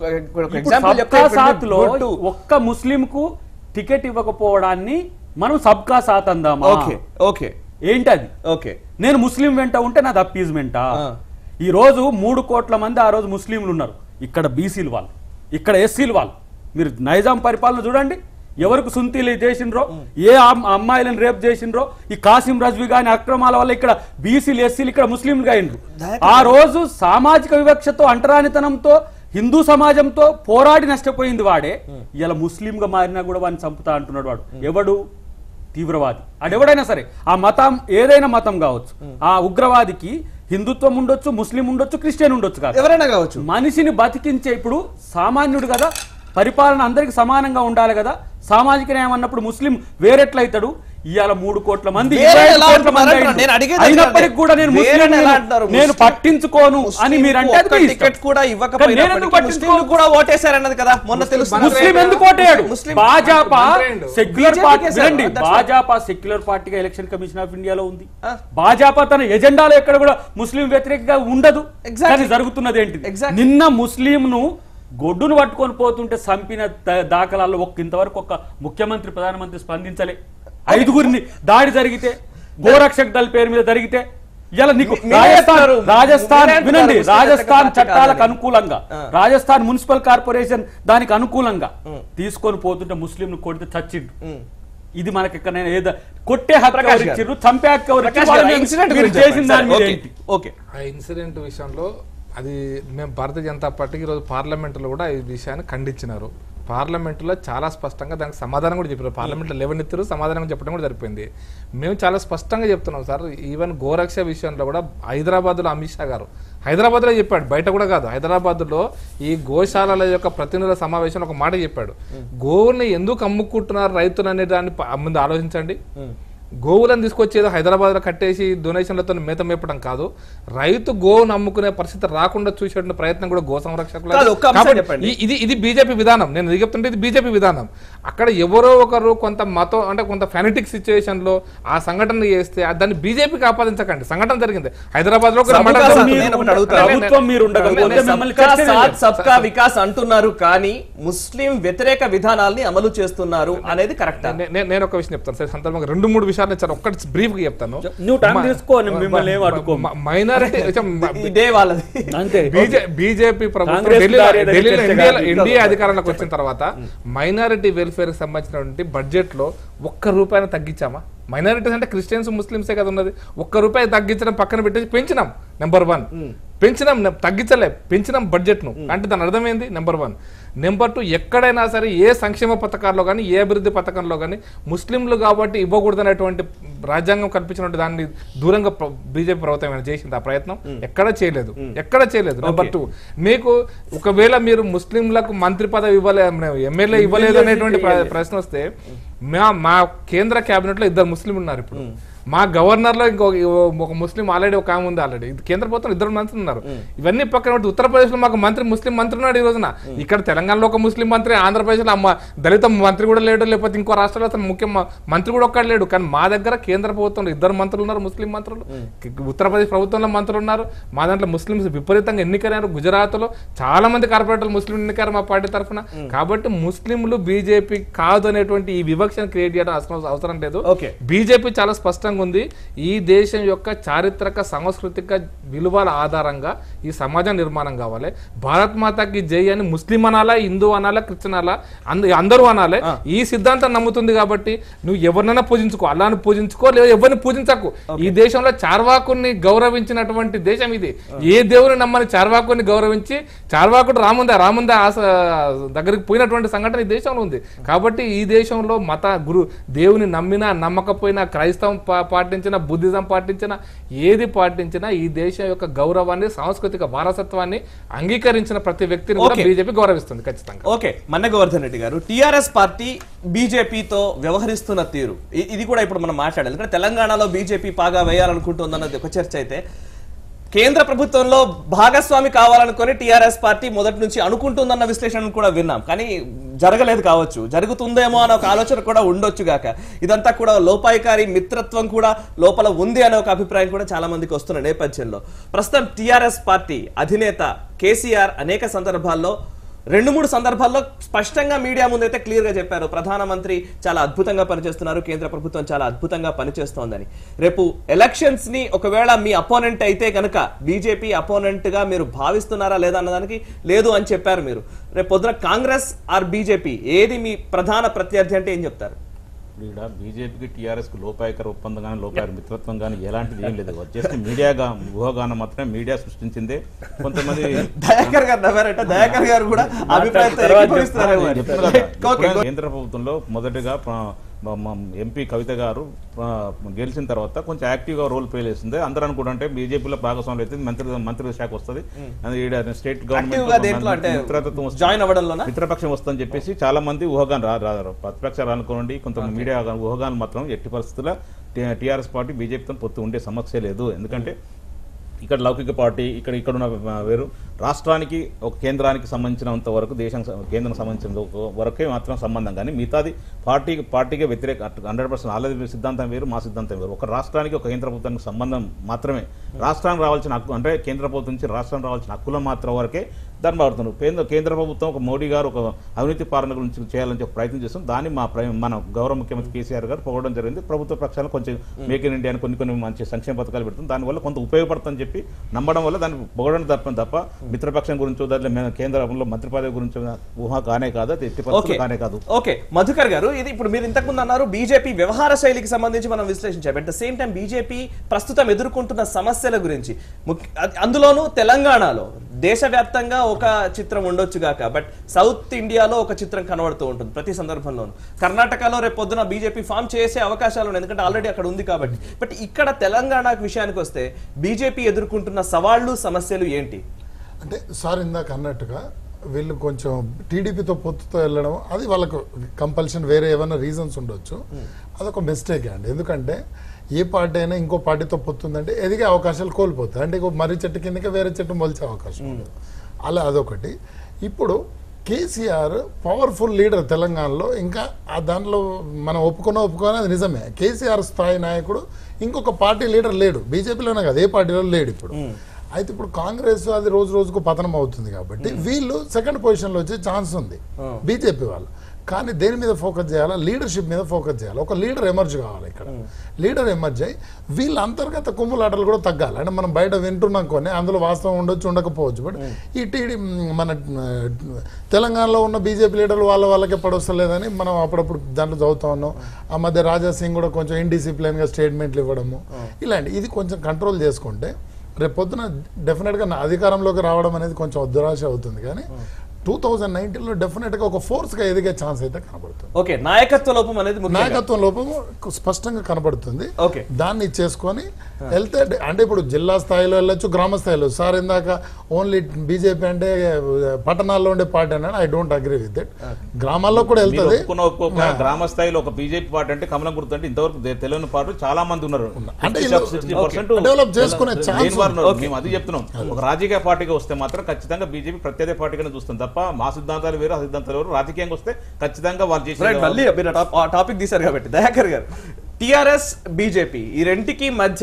ఒక్క ముస్లిం కు టికెట్ ఇవ్వకపోవడాన్ని మనం సబ్కా సాత్ అందామా? ఓకే, ఏంటి అది? ఓకే, నేను ముస్లిం వెంట ఉంటే నాది అప్పీజ్మెంటా? ఈ రోజు 3 కోట్ల మంది ఆ రోజు ముస్లింలు ఉన్నారు. ఇక్కడ బీసీలు వాళ్ళు, ఇక్కడ ఎస్సీలు వాళ్ళు. మీరు నైజాం పరిపాలన చూడండి, ఎవరికి సుంతీలు చేసిండ్రో, ఏ అమ్మాయిలను రేపు చేసిండ్రో, ఈ కాసిం రజ్వీ గాని అక్రమాల వల్ల ఇక్కడ బీసీలు ఎస్సీలు ఇక్కడ ముస్లింలుగా అయిండ్రు. ఆ రోజు సామాజిక వివక్షతో అంటరానితనంతో హిందూ సమాజంతో పోరాడి నష్టపోయింది వాడే. ఇలా ముస్లింగా మారినా కూడా వాడిని చంపుతా అంటున్నాడు. వాడు ఎవడు? తీవ్రవాది. అడెవడైనా సరే, ఆ మతం ఏదైనా మతం కావచ్చు, ఆ ఉగ్రవాదికి హిందుత్వం ఉండొచ్చు, ముస్లిం ఉండొచ్చు, క్రిస్టియన్ ఉండొచ్చు, కాదు ఎవరైనా కావచ్చు. మనిషిని బతికించే ఇప్పుడు సామాన్యుడు కదా, పరిపాలన అందరికి సమానంగా ఉండాలి కదా. సామాజిక న్యాయం అన్నప్పుడు ముస్లిం వేరెట్లయితాడు? ఇవాళ 3 కోట్ల మంది అయినప్పటికీ కూడా నేను పట్టించుకోను అని మీరంటే టికెట్ కూడా ఇవ్వకపోయినా ఓటేశారన్నది కదా మొన్న తెలుసు. ముస్లిం ఎందుకు ఓటేయాడు? Bhajapa secular party, Bhajapa secular పార్టీగా ఎలక్షన్ కమిషన్ ఆఫ్ ఇండియాలో ఉంది. భాజపా తన ఎజెండాలో ఎక్కడ కూడా ముస్లిం వ్యతిరేకంగా ఉండదు. కానీ జరుగుతున్నది ఏంటిది? నిన్న ముస్లింను గొడ్డును పట్టుకొని పోతుంటే చంపిన దాఖలాల్లో ఇంతవరకు ఒక ముఖ్యమంత్రి ప్రధానమంత్రి స్పందించలే. 5గురిని దాడి జరిగితే, గోరక్షక్ దళ పేరు మీద జరిగితే, ఇలా నీకు రాజస్థాన్ వినండి, రాజస్థాన్ చట్టాలకు అనుకూలంగా, రాజస్థాన్ మున్సిపల్ కార్పొరేషన్ దానికి అనుకూలంగా తీసుకొని పోతుంటే ముస్లింలు కొడితే చచ్చిండు. ఇది మనకి ఎక్కడైనా ఏదో కొట్టే హక్కు, చంపే హక్కు చేసిన దాని మీద ఏంటి? ఓకే, ఆ ఇన్సిడెంట్ విషయంలో అది మేము భారతీయ జనతా పార్టీకి ఈరోజు పార్లమెంట్లో కూడా ఈ విషయాన్ని ఖండించినారు. పార్లమెంట్లో చాలా స్పష్టంగా దానికి సమాధానం కూడా చెప్పారు. పార్లమెంట్లో లేవనెత్తారు, సమాధానం చెప్పడం కూడా సరిపోయింది. మేము చాలా స్పష్టంగా చెప్తున్నాం సార్. ఈవెన్ గోరక్ష విషయంలో కూడా హైదరాబాద్లో అమిత్ షా గారు హైదరాబాద్లో చెప్పాడు, బయట కూడా కాదు, హైదరాబాద్లో ఈ గోశాలల యొక్క ప్రతినిధుల సమావేశంలో ఒక మాట చెప్పాడు. గోవుని ఎందుకు అమ్ముకుంటున్నారు రైతులు అనే దాన్ని ముందు ఆలోచించండి. గోవులను తీసుకొచ్చి ఏదో హైదరాబాద్లో కట్టేసి డొనేషన్లతో మేత మేపడం కాదు, రైతు గోవును అమ్ముకునే పరిస్థితి రాకుండా చూసేటువంటి ప్రయత్నం కూడా గో సంరక్షకులు. కాదు, ఒక్క అంశం చెప్పండి. ఇది బీజేపీ విధానం. నేను ఇది చెప్తుంటే ఇది బీజేపీ విధానం. అక్కడ ఎవరో ఒకరు కొంత మతం అంటే కొంత ఫెనటిక్ సిచ్యువేషన్ లో ఆ సంఘటన చేస్తే దాన్ని బీజేపీకి ఆపాదించకండి. సంఘటన జరిగింది హైదరాబాద్ లో. సబ్కా వికాస్ అంటున్నారు కానీ ముస్లిం వ్యతిరేక విధానాల్ని అమలు చేస్తున్నారు అనేది కరెక్ట్. నేను ఒక విషయం చెప్తాను సార్, సందర్భంగా 2-3 విషయాలు ఇచ్చాను. ఒక్కటి బ్రీఫ్ గా చెప్తాను. మైనారిటీ బీజేపీ ప్రభుత్వం ఢిల్లీలో ఎన్డీఏ అధికారంలోకి వచ్చిన తర్వాత మైనారిటీ వెల్ఫేర్ కి సంబంధించినటువంటి బడ్జెట్ లో ₹1 తగ్గించామా? మైనారిటీస్ అంటే క్రిస్టియన్స్ ముస్లింసే కదా ఉన్నది. ₹1 తగ్గించడం పక్కన పెట్టేసి పెంచినాం. నెంబర్ 1 పెంచినాం, తగ్గించలే, పెంచినాం బడ్జెట్ ను. అంటే దాని అర్థమైంది నెంబర్ 1. నెంబర్ 2, ఎక్కడైనా సరే ఏ సంక్షేమ పథకాల్లో కానీ ఏ అభివృద్ధి పథకంలో కానీ ముస్లింలు కాబట్టి ఇవ్వకూడదనేటువంటి రాజ్యాంగం కల్పించినటువంటి దాన్ని దూరంగా బీజేపీ ప్రభుత్వం ఏమైనా చేసింది? ఆ ప్రయత్నం ఎక్కడ చేయలేదు. నెంబర్ 2, మీకు ఒకవేళ మీరు ముస్లింలకు మంత్రి పదవి ఎమ్మెల్యే ఇవ్వలేదు అనేటువంటి ప్రశ్న వస్తే మా కేంద్ర కేబినెట్ లో 2 ముస్లింలు ఉన్నారు. ఇప్పుడు మా గవర్నర్ లో ఒక ముస్లిం ఆల్రెడీ ఒక ఆమె ఉంది. ఆల్రెడీ కేంద్ర ప్రభుత్వం 2 మంత్రులు ఉన్నారు. ఇవన్నీ పక్కన ఉత్తరప్రదేశ్ లో మాకు ముస్లిం మంత్రి ఉన్నాడు ఈ రోజున. ఇక్కడ తెలంగాణలో ఒక ముస్లిం మంత్రి, ఆంధ్రప్రదేశ్ లో దళిత మంత్రి కూడా లేడు, లేకపోతే ఇంకో రాష్ట్రాల్లో అసలు ముఖ్య మంత్రి కూడా ఒక్కడు లేడు. కానీ మా దగ్గర కేంద్ర ప్రభుత్వంలో 2 మంత్రులు ఉన్నారు, ముస్లిం మంత్రులు. ఉత్తరప్రదేశ్ ప్రభుత్వంలో మంత్రులు ఉన్నారు. మా దాంట్లో ముస్లింస్ విపరీతంగా ఎన్నికయ్యారు. గుజరాత్ లో చాలా మంది కార్పొరేటర్లు ముస్లిం ఎన్నికారు మా పార్టీ తరఫున. కాబట్టి ముస్లింలు బీజేపీ కాదు అనేటువంటి ఈ వివక్షను క్రియేట్ చేయడం అవసరం లేదు. బీజేపీ చాలా స్పష్టంగా ఉంది. ఈ దేశం యొక్క చారిత్రక సాంస్కృతిక విలువల ఆధారంగా ఈ సమాజం నిర్మాణం కావాలి. భారత్ మాతాకి జై అని ముస్లిం అనాలా, హిందూ అనాలా, క్రిస్టియన్ అనాలా, అందరూ అనాలే. ఈ సిద్ధాంతం నమ్ముతుంది కాబట్టి నువ్వు ఎవరినైనా పూజించుకో, అల్లాని పూజించుకో, లేదా ఎవరిని పూజించకు. ఈ దేశంలో చార్వాకుని గౌరవించినటువంటి దేశం ఇది. ఏ దేవుని నమ్మని చార్వాకుని గౌరవించి చార్వాకుడు రాముందా దగ్గరికి పోయినటువంటి సంఘటన ఈ దేశంలో ఉంది. కాబట్టి ఈ దేశంలో దేవుని నమ్మినా నమ్మకపోయినా, క్రైస్తవం పాటించిన, బుద్ధిజం పాటించిన, ఏది పాటించినా ఈ దేశం యొక్క గౌరవాన్ని, సాంస్కృతిక వారసత్వాన్ని అంగీకరించిన ప్రతి వ్యక్తిని కూడా బీజేపీ గౌరవిస్తుంది ఖచ్చితంగా. ఓకే, మన్నగోవర్ధన్ రెడ్డి గారు, టిఆర్ఎస్ పార్టీ బీజేపీతో వ్యవహరిస్తున్న తీరు ఇది కూడా ఇప్పుడు మనం మాట్లాడాలి. ఎందుకంటే తెలంగాణలో బీజేపీ పాగా వేయాలనుకుంటుందన్నది ఒక చర్చ అయితే, కేంద్ర ప్రభుత్వంలో భాగస్వామి కావాలనుకొని టిఆర్ఎస్ పార్టీ మొదటి నుంచి అనుకుంటుందన్న విశ్లేషణ కూడా విన్నాం. కానీ జరగలేదు కావచ్చు, జరుగుతుందేమో అనే ఒక ఆలోచన కూడా ఉండొచ్చు గాక. ఇదంతా కూడా లోపాయికారి మిత్రత్వం కూడా లోపల ఉంది అనే ఒక అభిప్రాయం కూడా చాలా మందికి వస్తున్న నేపథ్యంలో ప్రస్తుతం టిఆర్ఎస్ పార్టీ అధినేత కేసీఆర్ అనేక సందర్భాల్లో 2-3 సందర్భాల్లో స్పష్టంగా మీడియా ముందైతే క్లియర్ గా చెప్పారు, ప్రధానమంత్రి చాలా అద్భుతంగా పనిచేస్తున్నారు, కేంద్ర ప్రభుత్వం చాలా అద్భుతంగా పనిచేస్తోందని. రేపు ఎలక్షన్స్ ని ఒకవేళ మీ అపోనెంట్ అయితే కనుక బీజేపీ అపోనెంట్ గా మీరు భావిస్తున్నారా లేదా అన్నదానికి లేదు అని చెప్పారు మీరు. రేపు పొద్దున కాంగ్రెస్ ఆర్ బీజేపీ ఏది మీ ప్రధాన ప్రత్యర్థి అంటే ఏం చెప్తారు? ఇక్కడ బీజేపీకి టీఆర్ఎస్కి లోపాయకర ఒప్పందం కానీ లోపాయకర మిత్రత్వం కానీ ఎలాంటిది ఏం లేదు. వచ్చేసి మీడియాగా ఊహాగానం మాత్రమే మీడియా సృష్టించిందే. కొంతమంది దయాకర్ గారు కూడా కేంద్ర ప్రభుత్వంలో మొదటిగా ఎంపీ కవిత గారు గెలిచిన తర్వాత కొంచెం యాక్టివ్గా రోల్ ప్లే చేస్తుంది. అందరూ అనుకుంటే బీజేపీలో భాగస్వామ్యం అయితే మంత్రి శాఖ వస్తుంది, స్టేట్ గవర్నమెంట్ మిత్రపక్షం వస్తుందని చెప్పేసి చాలా మంది ఊహాగానం ప్రతిపక్షాలు అనుకోండి, కొంతమంది మీడియా ఊహాగానం మాత్రం ఎట్టి పరిస్థితుల్లో టీఆర్ఎస్ పార్టీ బీజేపీతో పొత్తు ఉండే సమస్య లేదు. ఎందుకంటే ఇక్కడ లౌకిక పార్టీ ఇక్కడున్న వేరు, రాష్ట్రానికి ఒక కేంద్రానికి సంబంధించినంత వరకు దేశం కేంద్రం సంబంధించిన వరకే మాత్రం సంబంధం. కానీ మిగతాది పార్టీకి వ్యతిరేక 100% వాళ్ళ సిద్ధాంతం వేరు, మా సిద్ధాంతం వేరు. ఒక రాష్ట్రానికి ఒక కేంద్ర ప్రభుత్వానికి సంబంధం మాత్రమే. రాష్ట్రానికి రావాల్సిన హక్కు అంటే కేంద్ర ప్రభుత్వం నుంచి రాష్ట్రం రావాల్సిన హక్కులు మాత్రం వరకే దాన్ని వాడుతున్నారు. కేంద్ర ప్రభుత్వం ఒక మోడీ గారు ఒక అవినీతి పాలన గురించి చేయాలని చెప్పి ప్రయత్నం చేస్తాం. దాన్ని మన గౌరవ ముఖ్యమంత్రి కేసీఆర్ గారు పొగడం జరిగింది. ప్రభుత్వ పక్షాలు కొంచెం మేక్ ఇన్ ఇండియా అని కొన్ని మంచి సంక్షేమ పథకాలు పెడుతుంది, దానివల్ల కొంత ఉపయోగపడుతుందని చెప్పి నమ్మడం వల్ల దాన్ని పొగడం తప్ప మిత్రపక్షం గురించో దాంట్లో కేంద్రంలో మంత్రి పదవి గురించి ఊహా కానే కాదు, అది ఎట్టి పరిస్థితులు కానే కాదు. ఓకే, మధుకర్ గారు, ఇది ఇప్పుడు మీరు ఇంతకుముందు అన్నారు బీజేపీ వ్యవహార శైలికి సంబంధించి మనం విశ్లేషించాం. At the same time BJP ప్రస్తుతం ఎదుర్కొంటున్న సమస్యల గురించి, అందులోనూ తెలంగాణలో దేశవ్యాప్తంగా ఒక చిత్రం ఉండొచ్చు గాక, బట్ సౌత్ ఇండియాలో ఒక చిత్రం కనబడుతూ ఉంటుంది ప్రతి సందర్భంలోనూ. కర్ణాటకలో రేపు పొద్దున బీజేపీ ఫామ్ చేసే అవకాశాలు ఉన్నాయి, ఎందుకంటే ఆల్రెడీ అక్కడ ఉంది కాబట్టి. బట్ ఇక్కడ తెలంగాణ విషయానికి వస్తే బీజేపీ ఎదుర్కొంటున్న సవాళ్లు సమస్యలు ఏంటి? అంటే సార్ ఇందాక అన్నట్టుగా వీళ్ళు కొంచెం టీడీపీతో పొత్తుతో వెళ్ళడం అది వాళ్ళకు కంపల్షన్, వేరే ఏమైనా రీజన్స్ ఉండొచ్చు. అదొక మిస్టేక్ అండి. ఎందుకంటే ఏ పార్టీ అయినా ఇంకో పార్టీతో పొత్తుందంటే ఎదిగే అవకాశాలు కోల్పోతాయి. అంటే ఇంకో మర్రి చెట్టు కిందకి వేరే చెట్టు మొలిచే అవకాశం ఉండదు. అలా అదొకటి. ఇప్పుడు కేసీఆర్ పవర్ఫుల్ లీడర్ తెలంగాణలో. ఇంకా దాంట్లో మనం ఒప్పుకున్నా అది నిజమే. కేసీఆర్ స్థాయి నాయకుడు ఇంకొక పార్టీ లీడర్ లేడు. బీజేపీలోనే కాదు, ఏ పార్టీలో లేడు ఇప్పుడు. అయితే ఇప్పుడు కాంగ్రెస్ అది రోజు రోజుకు పతనం అవుతుంది కాబట్టి వీళ్ళు సెకండ్ పొజిషన్లో వచ్చే ఛాన్స్ ఉంది బీజేపీ వాళ్ళు. కానీ దేని మీద ఫోకస్ చేయాలా? లీడర్షిప్ మీద ఫోకస్ చేయాలి. ఒక లీడర్ ఎమర్జ్ కావాలి. ఇక్కడ లీడర్ ఎమర్జ్ అయ్యి వీళ్ళ అంతర్గత కుమ్ములాటలు కూడా తగ్గాలి. అంటే మనం బయట వింటున్నాం కొన్ని, అందులో వాస్తవం ఉండొచ్చు ఉండకపోవచ్చు. బట్ ఈ మన తెలంగాణలో ఉన్న బీజేపీ లీడర్లు వాళ్ళకే పడొస్తలేదని మనం అప్పుడప్పుడు దాంట్లో చదువుతా ఉన్నాం. ఆ మధ్య రాజా సింగ్ కూడా కొంచెం ఇండిసిప్లిన్గా స్టేట్మెంట్లు ఇవ్వడము ఇలాంటి, ఇది కొంచెం కంట్రోల్ చేసుకుంటే రేపు పొద్దున డెఫినెట్గా అధికారంలోకి రావడం అనేది కొంచెం దురాశ అవుతుంది. కానీ 2019లో డెఫినెట్గా ఒక ఫోర్స్గా ఎదిగే ఛాన్స్ అయితే కనబడుతుంది. ఓకే, నాయకత్వ లోపం అనేది నాయకత్వం లోపం స్పష్టంగా కనబడుతుంది. ఓకే, దాన్ని చేసుకొని వెళ్తే అంటే ఇప్పుడు జిల్లా స్థాయిలో వెళ్ళొచ్చు, గ్రామ స్థాయిలో. సార్ ఇందాక ఓన్లీ బీజేపీ అంటే పట్టణాల్లో ఉండే పార్టీ అన్నాడు. I don't agree with it. గ్రామాల్లో కూడా వెళ్తుంది. గ్రామ స్థాయిలో ఒక బీజేపీ పార్టీ అంటే కమలం గుర్తు అంటే ఇంతవరకు తెలియని పార్టీ చాలా మంది ఉన్నారు. అంటే డెవలప్ చేసుకునే ఛాన్స్. మేము అది చెప్తున్నాం. ఒక రాజకీయ పార్టీగా వస్తే మాత్రం ఖచ్చితంగా బీజేపీ ప్రత్యేక పార్టీగానే చూస్తాం తప్ప మా సిద్ధాంతాలు వేరు, ఆ సిద్ధాంతాలు వేరు. రాజకీయంగా వస్తే ఖచ్చితంగా వాళ్ళు చేసే టాపిక్ తీశారు కాబట్టి దయాకర్ గారు, టిఆర్ఎస్ బీజేపీ ఈ రెంటికి మధ్య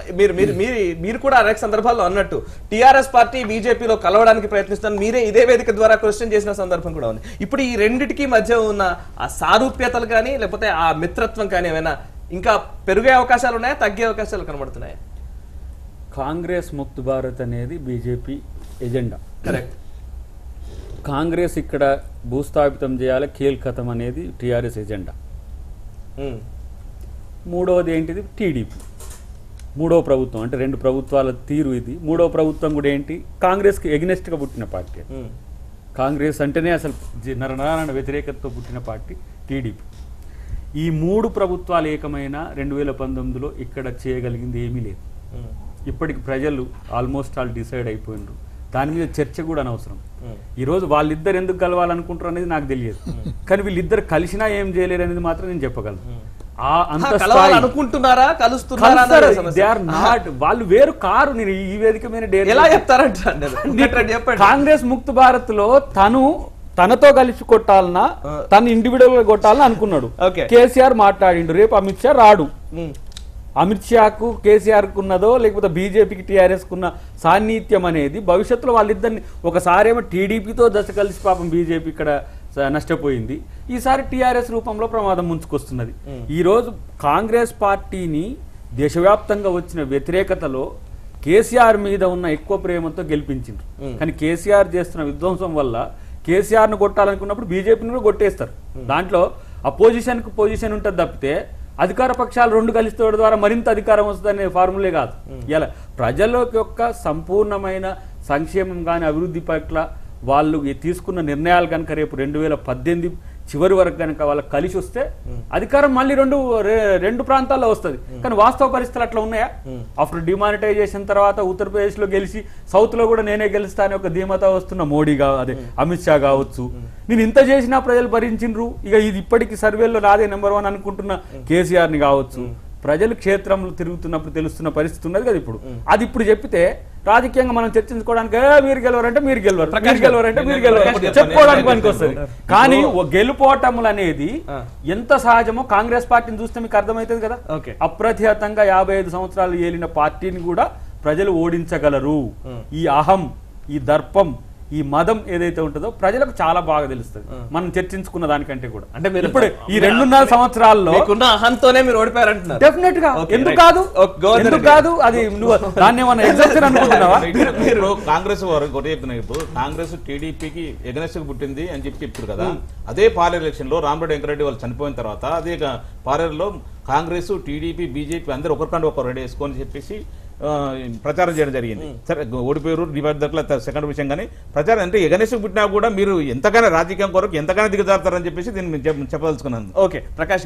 మీరు కూడా అనేక సందర్భాల్లో అన్నట్టు టిఆర్ఎస్ పార్టీ బీజేపీలో కలవడానికి ప్రయత్నిస్తాను, మీరే ఇదే వేదిక ద్వారా క్వశ్చన్ చేసిన సందర్భం కూడా ఉంది. ఇప్పుడు ఈ రెండిటికి మధ్య ఉన్న ఆ సారూప్యతలు కానీ లేకపోతే ఆ మిత్రత్వం కానీ ఏమైనా ఇంకా పెరిగే అవకాశాలు ఉన్నాయా, తగ్గే అవకాశాలు కనబడుతున్నాయా? కాంగ్రెస్ ముక్త్ భారత్ అనేది బీజేపీ ఎజెండా. కరెక్ట్. కాంగ్రెస్ ఇక్కడ భూస్థాపితం చేయాలి, కీల్కతం అనేది టిఆర్ఎస్ ఎజెండా. మూడవది ఏంటిది? టీడీపీ మూడవ ప్రభుత్వం. అంటే రెండు ప్రభుత్వాల తీరు ఇది. మూడవ ప్రభుత్వం కూడా ఏంటి? కాంగ్రెస్కి ఎగ్నెస్ట్గా పుట్టిన పార్టీ. కాంగ్రెస్ అంటేనే అసలు నరనారాయణ వ్యతిరేకతతో పుట్టిన పార్టీ టీడీపీ. ఈ మూడు ప్రభుత్వాలు ఏకమైన 2019లో ఇక్కడ చేయగలిగింది ఏమీ లేదు. ఇప్పటికి ప్రజలు ఆల్మోస్ట్ ఆల్ డిసైడ్ అయిపోయినారు. దాని మీద చర్చ కూడా అనవసరం. ఈరోజు వాళ్ళిద్దరు ఎందుకు కలవాలనుకుంటారు అనేది నాకు తెలియదు. కానీ వీళ్ళిద్దరు కలిసినా ఏం చేయలేరు అనేది మాత్రం నేను చెప్పగలను. అనుకుంటున్నారా, కలుస్తున్నారా? వాళ్ళు వేరు కారు. నేను ఈ వేదిక మీద ఎలా చెప్తారంటే కాంగ్రెస్ ముక్త్ భారత్ లో తనతో కలిసి కొట్టాలన్నా, తను ఇండివిడువల్ గా కొట్టాలని అనుకున్నాడు. కేసీఆర్ మాట్లాడిండు. రేపు అమిత్ షా రాడు. అమిత్ షాకు కేసీఆర్ కున్నదో లేకపోతే బీజేపీకి టీఆర్ఎస్ కున్న సాన్నిహిత్యం అనేది భవిష్యత్తులో వాళ్ళిద్దరిని, ఒకసారి ఏమో టీడీపీతో దశ కలిసి పాపం బీజేపీ ఇక్కడ నష్టపోయింది, ఈసారి టీఆర్ఎస్ రూపంలో ప్రమాదం ముంచుకొస్తున్నది. ఈరోజు కాంగ్రెస్ పార్టీని దేశవ్యాప్తంగా వచ్చిన వ్యతిరేకతలో కేసీఆర్ మీద ఉన్న ఎక్కువ ప్రేమతో గెలిపించింది. కానీ కేసీఆర్ చేస్తున్న విధ్వంసం వల్ల కేసీఆర్ను కొట్టాలనుకున్నప్పుడు బీజేపీని కూడా కొట్టేస్తారు. దాంట్లో అపోజిషన్కు పొజిషన్ ఉంటుంది తప్పితే అధికార పక్షాలు రెండు కలిస్తే ద్వారా మరింత అధికారం వస్తుందనే ఫార్ములే కాదు. ఇలా ప్రజల యొక్క సంపూర్ణమైన సంక్షేమం కానీ అభివృద్ధి పట్ల వాళ్ళు తీసుకున్న నిర్ణయాలు కనుక రేపు 2018 చివరి వరకు కనుక వాళ్ళకి కలిసి వస్తే అధికారం మళ్ళీ రెండు ప్రాంతాల్లో వస్తుంది. కానీ వాస్తవ పరిస్థితులు అట్లా ఉన్నాయా? ఆఫ్టర్ డిమానిటైజేషన్ తర్వాత ఉత్తరప్రదేశ్ లో గెలిచి సౌత్ లో కూడా నేనే గెలుస్తా అని ఒక ధీమత వస్తున్న మోడీ అదే అమిత్ షా కావచ్చు. నేను ఇంత చేసినా ప్రజలు భరించిండ్రు, ఇక ఇది ఇప్పటికీ సర్వేలో నాదే నెంబర్ 1 అనుకుంటున్న కేసీఆర్ ని కావచ్చు. ప్రజలు క్షేత్రంలో తిరుగుతున్నప్పుడు తెలుస్తున్న పరిస్థితి ఉన్నది కదా ఇప్పుడు. అది ఇప్పుడు చెప్పితే రాజకీయంగా మనం చర్చించుకోవడానికి మీరు గెలవరంటే మీరు గెలవరు, మీరు గెలవరంటే మీరు గెలవరు చెప్పుకోవడానికి పనికి వస్తుంది. కానీ గెలుపోటములు అనేది ఎంత సహజమో కాంగ్రెస్ పార్టీని చూస్తే మీకు అర్థమవుతుంది కదా. అప్రతిహతంగా 55 సంవత్సరాలు ఏలిన పార్టీని కూడా ప్రజలు ఓడించగలరు. ఈ అహం, ఈ దర్పం, ఈ మదం ఏదైతే ఉంటుందో ప్రజలకు చాలా బాగా తెలుస్తుంది మనం చర్చించుకున్న దానికంటే కూడా. అంటే మీరు ఇప్పుడు ఈ 2.5 సంవత్సరాల్లో అహంతోనే మీరు ఓడిపోయారంటున్నారు. డెఫినెట్ గా. ఎందుకు కాదు అది నువ్వు దాన్ని ఏమన్నా ఎగ్జాక్షన్ అనుకుంటున్నావా? మీరు కాంగ్రెస్ వారు ఒకటి చెప్తున్నారు. ఇప్పుడు కాంగ్రెస్ టీడీపీకి ఎగనెస్ట్ పుట్టింది అని చెప్పారు కదా. అదే పార్లర్ ఎలక్షన్ లో రామరెడ్డి వెంకరెడ్డి వాళ్ళు చనిపోయిన తర్వాత అదే పార్లర్లో కాంగ్రెస్, టీడీపీ, బీజేపీ అందరూ ఒకరికంటే ఒకరు రెడీ వేసుకొని చెప్పేసి ప్రచారం చేయడం జరిగింది. సరే ఓడిపోయారు, డివైడ్ సెకండ్ విషయం. కానీ ప్రచారం అంటే ఎగనెస్ట్ పుట్టినా కూడా మీరు ఎంతగానో రాజకీయం కొరకు ఎంతగానో దిగజారుతారని చెప్పేసి దీన్ని చెప్పదలుచుకున్నాను. ఓకే ప్రకాష్ గారు,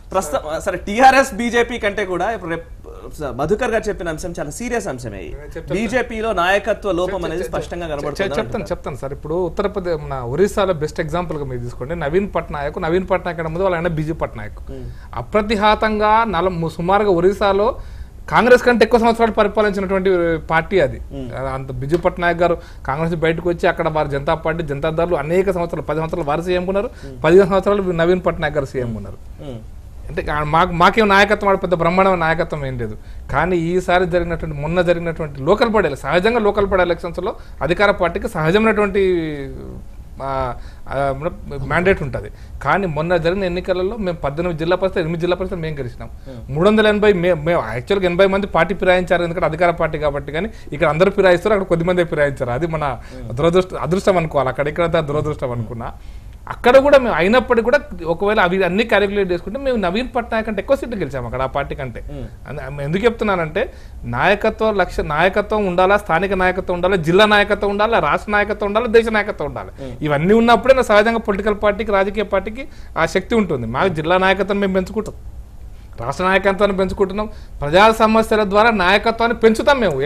ప్రస్తుతం సరే టీఆర్ఎస్ బీజేపీ కంటే కూడా ఇప్పుడు మధుకర్ గారు చెప్పిన అంశం చాలా సీరియస్ అంశమే. బీజేపీలో నాయకత్వ లోపం అనేది స్పష్టంగా కనబడుతుంది. చెప్తాను సార్. ఇప్పుడు ఉత్తరప్రదేశ్ మన ఒరిస్సాలో బెస్ట్ ఎగ్జాంపుల్ గా మీరు తీసుకోండి. నవీన్ పట్నాయక్ అంటే ముందు వాళ్ళ బీజేపీ పట్నాయక్ అప్రతిహాతంగా సుమారుగా ఒరిస్సాలో కాంగ్రెస్ కంటే ఎక్కువ సంవత్సరాలు పరిపాలించినటువంటి పార్టీ అది. అంత బిజు పట్నాయక్ గారు కాంగ్రెస్ బయటకు వచ్చి అక్కడ వారి జనతా పార్టీ జనతాదారులు అనేక సంవత్సరాలు 10 సంవత్సరాలు వారు సీఎం ఉన్నారు, 15 సంవత్సరాలు నవీన్ పట్నాయక్ గారు సీఎం ఉన్నారు. అంటే మాకేం నాయకత్వం పెద్ద బ్రహ్మాండమైన నాయకత్వం ఏం లేదు. కానీ ఈసారి మొన్న జరిగినటువంటి లోకల్ బాడీ సహజంగా లోకల్ బాడీ ఎలక్షన్స్ లో అధికార పార్టీకి సహజమైనటువంటి మ్యాండేట్ ఉంటుంది. కానీ మొన్న జరిగిన ఎన్నికలలో మేము 18 జిల్లా పరిషత్ 8 జిల్లా పరిషత్ మేము గెలిచినాం. 380 మేము యాక్చువల్గా 80 మంది పార్టీ ఫిరాయించారు, ఎందుకంటే అధికార పార్టీ కాబట్టి. కానీ ఇక్కడ అందరూ ఫిరాయిస్తారు, అక్కడ కొద్దిమంది ఫిరాయించారు. అది మన అదృష్టం అనుకోవాలి. అక్కడ ఇక్కడ దురదృష్టం అనుకున్నా. అక్కడ కూడా మేము అయినప్పటికీ కూడా ఒకవేళ అవి అన్ని క్యాలిక్యులేట్ చేసుకుంటే మేము నవీన్ పట్నాయక్ అంటే ఎక్కువ సీట్లు గెలిచాము అక్కడ ఆ పార్టీ కంటే. ఎందుకు చెప్తున్నానంటే నాయకత్వం ఉండాలా, స్థానిక నాయకత్వం ఉండాలి, జిల్లా నాయకత్వం ఉండాలి, రాష్ట్ర నాయకత్వం ఉండాలి, దేశ నాయకత్వం ఉండాలి. ఇవన్నీ ఉన్నప్పుడే సహజంగా పొలిటికల్ పార్టీకి రాజకీయ పార్టీకి ఆ శక్తి ఉంటుంది. మాకు జిల్లా నాయకత్వం మేము పెంచుకుంటాం, రాష్ట్ర నాయకత్వాన్ని పెంచుకుంటున్నాం, ప్రజా సమస్యల ద్వారా నాయకత్వాన్ని పెంచుతాం. మేము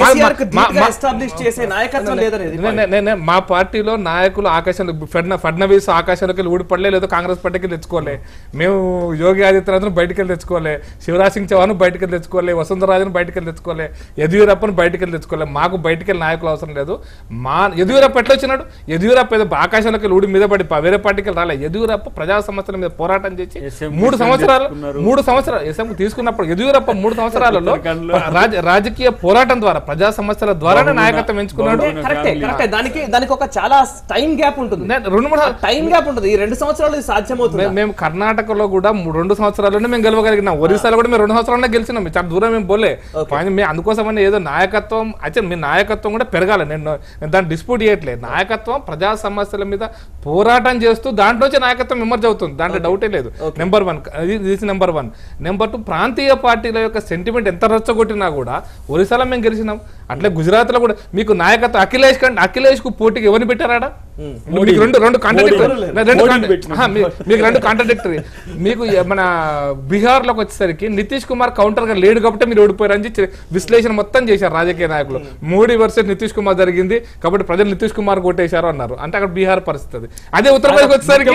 మా పార్టీలో నాయకులు ఆకాశంలో ఫడ్నవీస్ ఆకాశంలోకి ఊడిపడలే, లేదా కాంగ్రెస్ పార్టీకి తెచ్చుకోలే, మేము యోగి ఆదిత్యనాథ్ను బయటకు వెళ్ళి తెచ్చుకోలే, శివరాజ్ సింగ్ చౌహాన్ బయటకు వెళ్ళి తెచ్చుకోలే, వసుంధరాజను బయటకు వెళ్ళి తెచ్చుకోలే, యదియూరప్పను బయటకు వెళ్ళి తెచ్చుకోలే. మాకు బయటకు వెళ్ళి నాయకులు అవసరం లేదు. యదియూరప్ప ఎట్లా వచ్చినాడు? యదియూరప్ప ఏదో ఆకాశంలోకి ఊడి మీద పడి వేరే పార్టీకి రాలే. యదియూరప్ప ప్రజా సమస్యల మీద పోరాటం చేసి 3 సంవత్సరాలు తీసుకున్నప్పుడు యదియూరప్ప 3 సంవత్సరాలలో రాజకీయ పోరాటం ద్వారా ప్రజా సమస్యల ద్వారానే నాయకత్వం ఎంచుకున్నాడు. దానికి ఒక చాలా టైం గ్యాప్ ఉంటుంది, 2-3 టైం గ్యాప్ ఉంటుంది. ఈ 2 సంవత్సరాలు సాధ్యమవుతుంది. మేము కర్ణాటకలో కూడా 2 సంవత్సరాల్లోనే మేము గెలవగలిగినాం. ఒరిస్సాలో కూడా మేము 2 సంవత్సరాలనే గెలిచినాం. చాలా దూరం మేము పోలే. మేము అందుకోసమని ఏదో నాయకత్వం అయితే మీ నాయకత్వం కూడా పెరగాలి. నేను దాన్ని డిస్ప్యూట్ చేయట్లేదు. నాయకత్వం ప్రజా సమస్యల మీద పోరాటం చేస్తూ దాంట్లోంచి నాయకత్వం ఎమర్జ్ అవుతుంది, దాంట్లో డౌటే లేదు. నెంబర్ 1. నెంబర్ 2, ప్రాంతీయ పార్టీల యొక్క సెంటిమెంట్ ఎంత రచ్చగొట్టినా కూడా ఒరిస్సాలో మేము గెలిచినాం. అట్లే గుజరాత్ లో కూడా మీకు నాయకత్వం అఖిలేష్ కు పోటీకి ఎవరిని పెట్టారా? మీకు రెండు కాంట్రడిక్టరీ. మీకు మన బీహార్ లోకి వచ్చేసరికి నితీష్ కుమార్ కౌంటర్ గా లేడు కాబట్టి మీరు ఓడిపోయారని విశ్లేషణ మొత్తం చేశారు రాజకీయ నాయకులు. మోడీ వర్సెస్ నితీష్ కుమార్ జరిగింది కాబట్టి ప్రజలు నితీష్ కుమార్ కొట్టేశారు అన్నారు. అంటే అక్కడ బీహార్ పరిస్థితి. అదే ఉత్తరప్రదేశ్ వచ్చేసరికి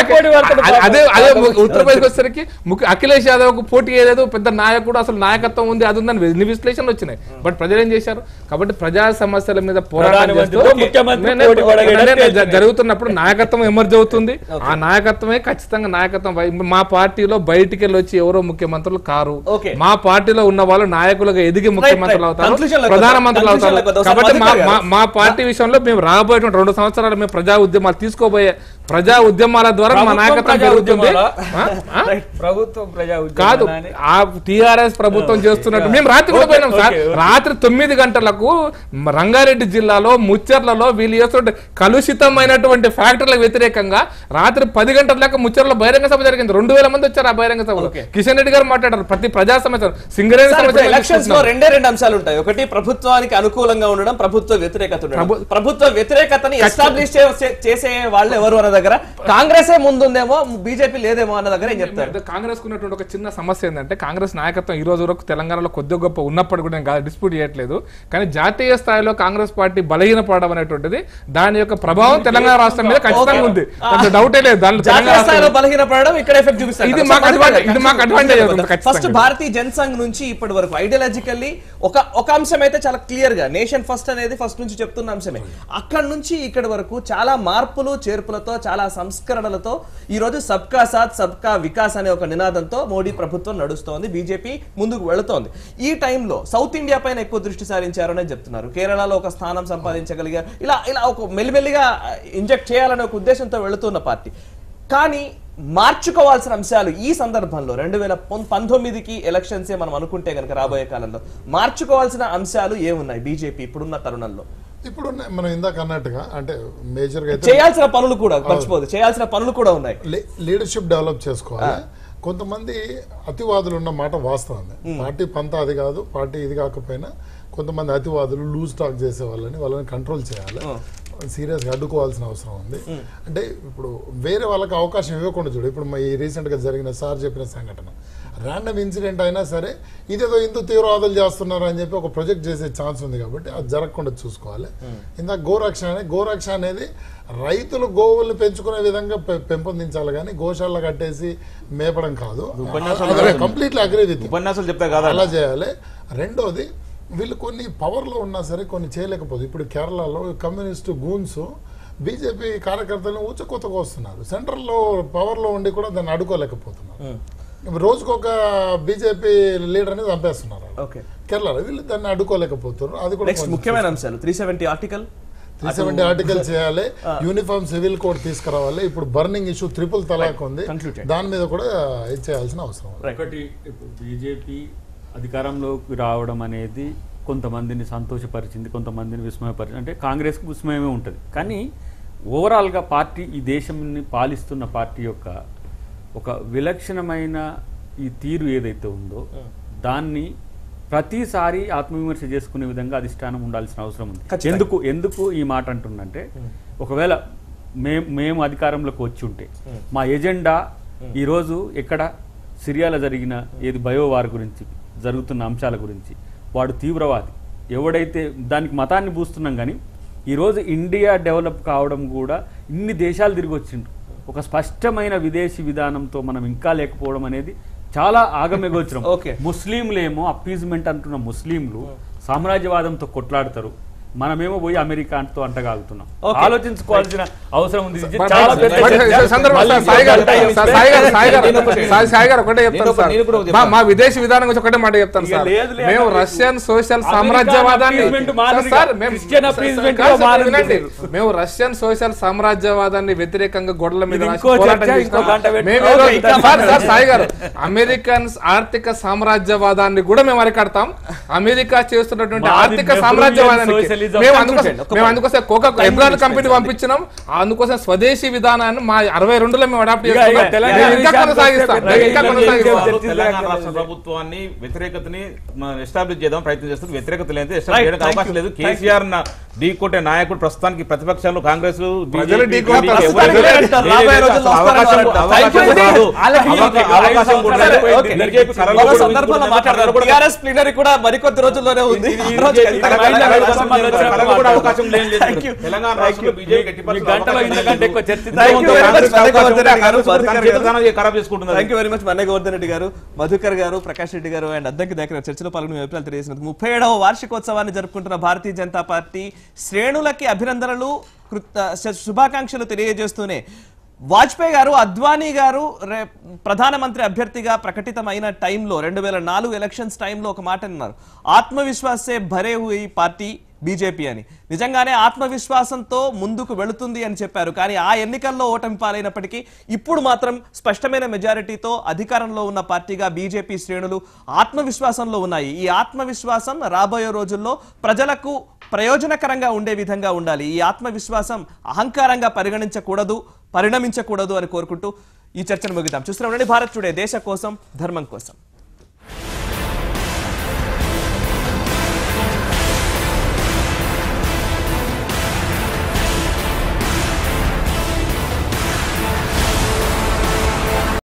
అఖిలేష్ యాదవ్ కు పోటీ ఏదేదో పెద్ద నాయకుడు అసలు నాయకత్వం ఉంది అది ఉందని విశ్లేషణలు వచ్చినాయి. బట్ ప్రజలు ఏం చేశారు? కాబట్టి ప్రజా సమస్యల మీద పోరాటం చేస్తూ జరుగుతున్నప్పుడు నాయకత్వం ఎమర్జ్ అవుతుంది. ఆ నాయకత్వమే ఖచ్చితంగా నాయకత్వం. మా పార్టీలో బయటికి వెళ్ళి వచ్చి ఎవరో ముఖ్యమంత్రులు కారు. మా పార్టీలో ఉన్న వాళ్ళు నాయకులుగా ఎదిగి ముఖ్యమంత్రులు అవుతారు, ప్రధానమంత్రులు అవుతారు. కాబట్టి మా పార్టీ విషయంలో మేము రాబోయేటువంటి 2 సంవత్సరాలు మేము ప్రజా ఉద్యమాలు తీసుకోబోయే ప్రజా ఉద్యమాల ద్వారా మా నాయకత్వం పెరుగుతుంది. కాదు ఆ టీఆర్ఎస్ ప్రభుత్వం చేస్తున్నట్టు మేము రాత్రి కూడా పోయినాం సార్. రాత్రి 9 గంటలకు రంగారెడ్డి జిల్లాలో ముచ్చర్లలో వీళ్ళు చేస్తుంటే కలుషితమైనటువంటి ఫ్యాక్టరీలకు వ్యతిరేకంగా రాత్రి 10 గంటల దాకా ముచ్చర్లో బహిరంగ సభ జరిగింది. 2000 మంది వచ్చారు ఆ బహిరంగ సభలో. కిషన్ రెడ్డి గారు మాట్లాడారు ప్రతి ప్రజా సమస్య సింగరేణి ఎలక్షన్స్ లో 2 అంశాలు ఉంటాయి. ఒకటి ప్రభుత్వానికి అనుకూలంగా ఉండడం, ప్రభుత్వ వ్యతిరేకత ఉండడం. ప్రభుత్వ వ్యతిరేకతని ఎస్టాబ్లిష్ చేసే వాళ్ళు ఎవరు అన్న దగ్గర కాంగ్రెస్ ముందుందేమో బీజేపీ లేదేమో అన్న దగ్గర ఏం చెప్తారు? కాంగ్రెస్ ఉన్నటువంటి ఒక చిన్న సమస్య ఏంటంటే కాంగ్రెస్ నాయకత్వం ఈ రోజు వరకు తెలంగాణలో కొద్ది గొప్ప ఉన్నప్పుడు కూడా నేను డిస్ప్యూట్ చేయట్లేదు. కానీ జాతీయ స్థాయిలో కాంగ్రెస్ పార్టీ బలహీనపడడం అనేటువంటిది దాని యొక్క ప్రభావం తెలంగాణ రాష్ట్రం మీద ఖచ్చితంగా ఉంది, డౌటే లేదు. ఇది మాకు అడ్వాంటేజ్ అవుతుంది. ఫస్ట్ భారతీయ జనసంఘ్ నుంచి ఇప్పటి వరకు ఐడియాలజికల్లీ ఒక అంశం అయితే చాలా క్లియర్ గా నేషన్ ఫస్ట్ అనేది ఫస్ట్ నుంచి చెప్తున్న అంశమే. అక్కడి నుంచి ఇక్కడి వరకు చాలా మార్పులు చేర్పులతో చాలా సంస్కరణలతో ఈ రోజు సబ్కా సాత్ సబ్కా వికాస్ అనే ఒక నినాదంతో మోడీ ప్రభుత్వం నడుస్తోంది, బీజేపీ ముందుకు వెళుతోంది. ఈ టైంలో సౌత్ ఇండియా పైన ఎక్కువ దృష్టి సారించారనే చెప్తున్నారు. కేరళలో ఒక స్థానం సంపాదించగలిగారు. ఇలా ఒక మెల్లిమెల్లిగా ఇంజెక్ట్ చేయాలనే ఒక ఉద్దేశంతో వెళుతున్న పార్టీ. కానీ మార్చుకోవాల్సిన అంశాలు ఈ సందర్భంలో 2019కి ఎలక్షన్సే మనం అనుకుంటే కనుక రాబోయే కాలంలో మార్చుకోవాల్సిన అంశాలు ఏమున్నాయి బీజేపీ ఇప్పుడున్న తరుణంలో? ఇప్పుడు మనం ఇందాక అన్నట్టుగా అంటే మేజర్ గా చేయాల్సిన పనులు కూడా మర్చిపోదు, చేయాల్సిన పనులు కూడా ఉన్నాయి. లీడర్షిప్ డెవలప్ చేసుకోవాలి. కొంతమంది అతివాదులు ఉన్న మాట వాస్తవమే. పార్టీ పంతా అది కాదు, పార్టీ ఇది కాకపోయినా కొంతమంది అతివాదులు లూజ్ టాక్ చేసే వాళ్ళని కంట్రోల్ చేయాలి. సీరియస్గా అడ్డుకోవాల్సిన అవసరం ఉంది. అంటే ఇప్పుడు వేరే వాళ్ళకి అవకాశం ఇవ్వకుండా చూడు, ఇప్పుడు ఈ రీసెంట్గా జరిగిన సార్ చెప్పిన సంఘటన ర్యాండమ్ ఇన్సిడెంట్ అయినా సరే ఇదేదో హిందూ తీవ్రవాదులు చేస్తున్నారు అని చెప్పి ఒక ప్రొజెక్ట్ చేసే ఛాన్స్ ఉంది కాబట్టి అది జరగకుండా చూసుకోవాలి. ఇందాక గోరక్ష అనేది రైతులు గోవుల్ని పెంచుకునే విధంగా పెంపొందించాలి కానీ గోశాల కట్టేసి మేపడం కాదు. కంప్లీట్లీ అగ్రీ విత్ ఉపన్యాసాలు చెప్తా కదా అలా చేయాలి. రెండోది వీళ్ళు కొన్ని పవర్లో ఉన్నా సరే కొన్ని చేయలేకపోదు. ఇప్పుడు కేరళలో కమ్యూనిస్టు గూన్స్ బీజేపీ కార్యకర్తలను ఊచకొత్తగా వస్తున్నారు. సెంట్రల్లో పవర్లో ఉండి కూడా దాన్ని అడ్డుకోలేకపోతున్నారు. రోజుకు ఒక బీజేపీ లీడర్ అనేది చంపేస్తున్నారు కేరళలో. వీళ్ళు దాన్ని అడ్డుకోలేకపోతున్నారు. అది కూడా ముఖ్యమైన అంశాలు 370 ఆర్టికల్ చేయాలి. యూనిఫామ్ సివిల్ కోడ్ తీసుకురావాలి. ఇప్పుడు బర్నింగ్ ఇష్యూ ట్రిపుల్ తలాక్ ఉంది, దాని మీద కూడా ఇది చేయాల్సిన అవసరం. ఒకటి ఇప్పుడు బీజేపీ అధికారంలోకి రావడం అనేది కొంతమందిని సంతోషపరిచింది, కొంతమందిని విస్మయపరిచింది. అంటే కాంగ్రెస్కి విస్మయమే ఉంటుంది, కానీ ఓవరాల్గా పార్టీ ఈ దేశాన్ని పాలిస్తున్న పార్టీ యొక్క ఒక విలక్షణమైన ఈ తీరు ఏదైతే ఉందో దాన్ని ప్రతిసారి ఆత్మవిమర్శ చేసుకునే విధంగా అధిష్టానం ఉండాల్సిన అవసరం ఉంది. ఎందుకు ఈ మాట అంటుందంటే, ఒకవేళ మేము అధికారంలోకి వచ్చి ఉంటే మా ఎజెండా ఈరోజు ఎక్కడ సిరియాలో జరిగిన ఏది బయోవార్ గురించి జరుగుతున్న అంశాల గురించి, వాడు తీవ్రవాది ఎవడైతే దానికి మతాన్ని పూస్తున్నాం, కానీ ఈరోజు ఇండియా డెవలప్ కావడం కూడా ఇన్ని దేశాలు తిరిగి వచ్చిండ్రు. ఒక స్పష్టమైన విదేశీ విధానంతో మనం ఇంకా లేకపోవడం అనేది చాలా ఆగమేగోచరం. ముస్లింలేమో అప్పీజ్మెంట్ అంటున్న ముస్లింలు సామ్రాజ్యవాదంతో కొట్లాడతారు, మనమేమో పోయి అమెరికాతో అంటగాగుతున్నాం. ఆలోచించుకోవాల్సిన అవసరం ఉంది. మా విదేశీ విధానం గురించి ఒకటే మాట చెప్తాను సార్. మేము రష్యన్ సోషల్ సామ్రాజ్యవాదాన్ని మేము రష్యన్ సోషల్ సామ్రాజ్యవాదాన్ని వ్యతిరేకంగా గొడవల మీద సాయి గారు అమెరికన్ ఆర్థిక సామ్రాజ్యవాదాన్ని కూడా మేము అరికడతాం. అమెరికా చేస్తున్నటువంటి ఆర్థిక సామ్రాజ్యవాదానికి మేము అందుకోసం ఎబ్రాన్ కంపెనీ పంపించినాం. అందుకోసం స్వదేశీ విధానాన్ని మా 62లో మేము అడాప్ట్ చేస్తున్నాం. రాష్ట్ర ప్రభుత్వాన్ని వ్యతిరేకతని ఎస్టాబ్లిష్ చేద్దాం ప్రయత్నం చేస్తుంది. వ్యతిరేకత లేదు, ఎస్టాబ్లిష్ చేయడానికి అవకాశం లేదు. కేసీఆర్ ఢీకొట్టే నాయకుడు ప్రస్తుతానికి ప్రతిపక్షాలు కాంగ్రెస్ మరికొద్ది రోజుల్లోనే ఉంది. గోవర్ధన్ రెడ్డి గారు, మధుకర్ గారు, ప్రకాష్ రెడ్డి గారు అండ్ అద్దంకి దగ్గర చర్చలో పాల్గొని అభిప్రాయాలు తెలియజేసినందుకు 37వ వార్షికోత్సవాన్ని జరుపుకుంటున్న భారతీయ జనతా పార్టీ శ్రేణులకి అభినందనలు, శుభాకాంక్షలు తెలియజేస్తూనే వాజ్పేయి గారు, అద్వానీ గారు ప్రధానమంత్రి అభ్యర్థిగా ప్రకటితమైన టైంలో 2004 ఎలక్షన్స్ టైంలో ఒక మాట అన్నారు, ఆత్మవిశ్వాసే భరే హుయి పార్టీ బీజేపీ అని. నిజంగానే ఆత్మవిశ్వాసంతో ముందుకు వెళుతుంది అని చెప్పారు. కానీ ఆ ఎన్నికల్లో ఓటమి పాలైనప్పటికీ ఇప్పుడు మాత్రం స్పష్టమైన మెజారిటీతో అధికారంలో ఉన్న పార్టీగా బీజేపీ శ్రేణులు ఆత్మవిశ్వాసంలో ఉన్నాయి. ఈ ఆత్మవిశ్వాసం రాబోయే రోజుల్లో ప్రజలకు ప్రయోజనకరంగా ఉండే విధంగా ఉండాలి. ఈ ఆత్మవిశ్వాసం అహంకారంగా పరిణమించకూడదు అని కోరుకుంటూ ఈ చర్చను ముగిద్దాం. చూస్తున్నాం భారత్ టుడే, దేశం కోసం, ధర్మం కోసం.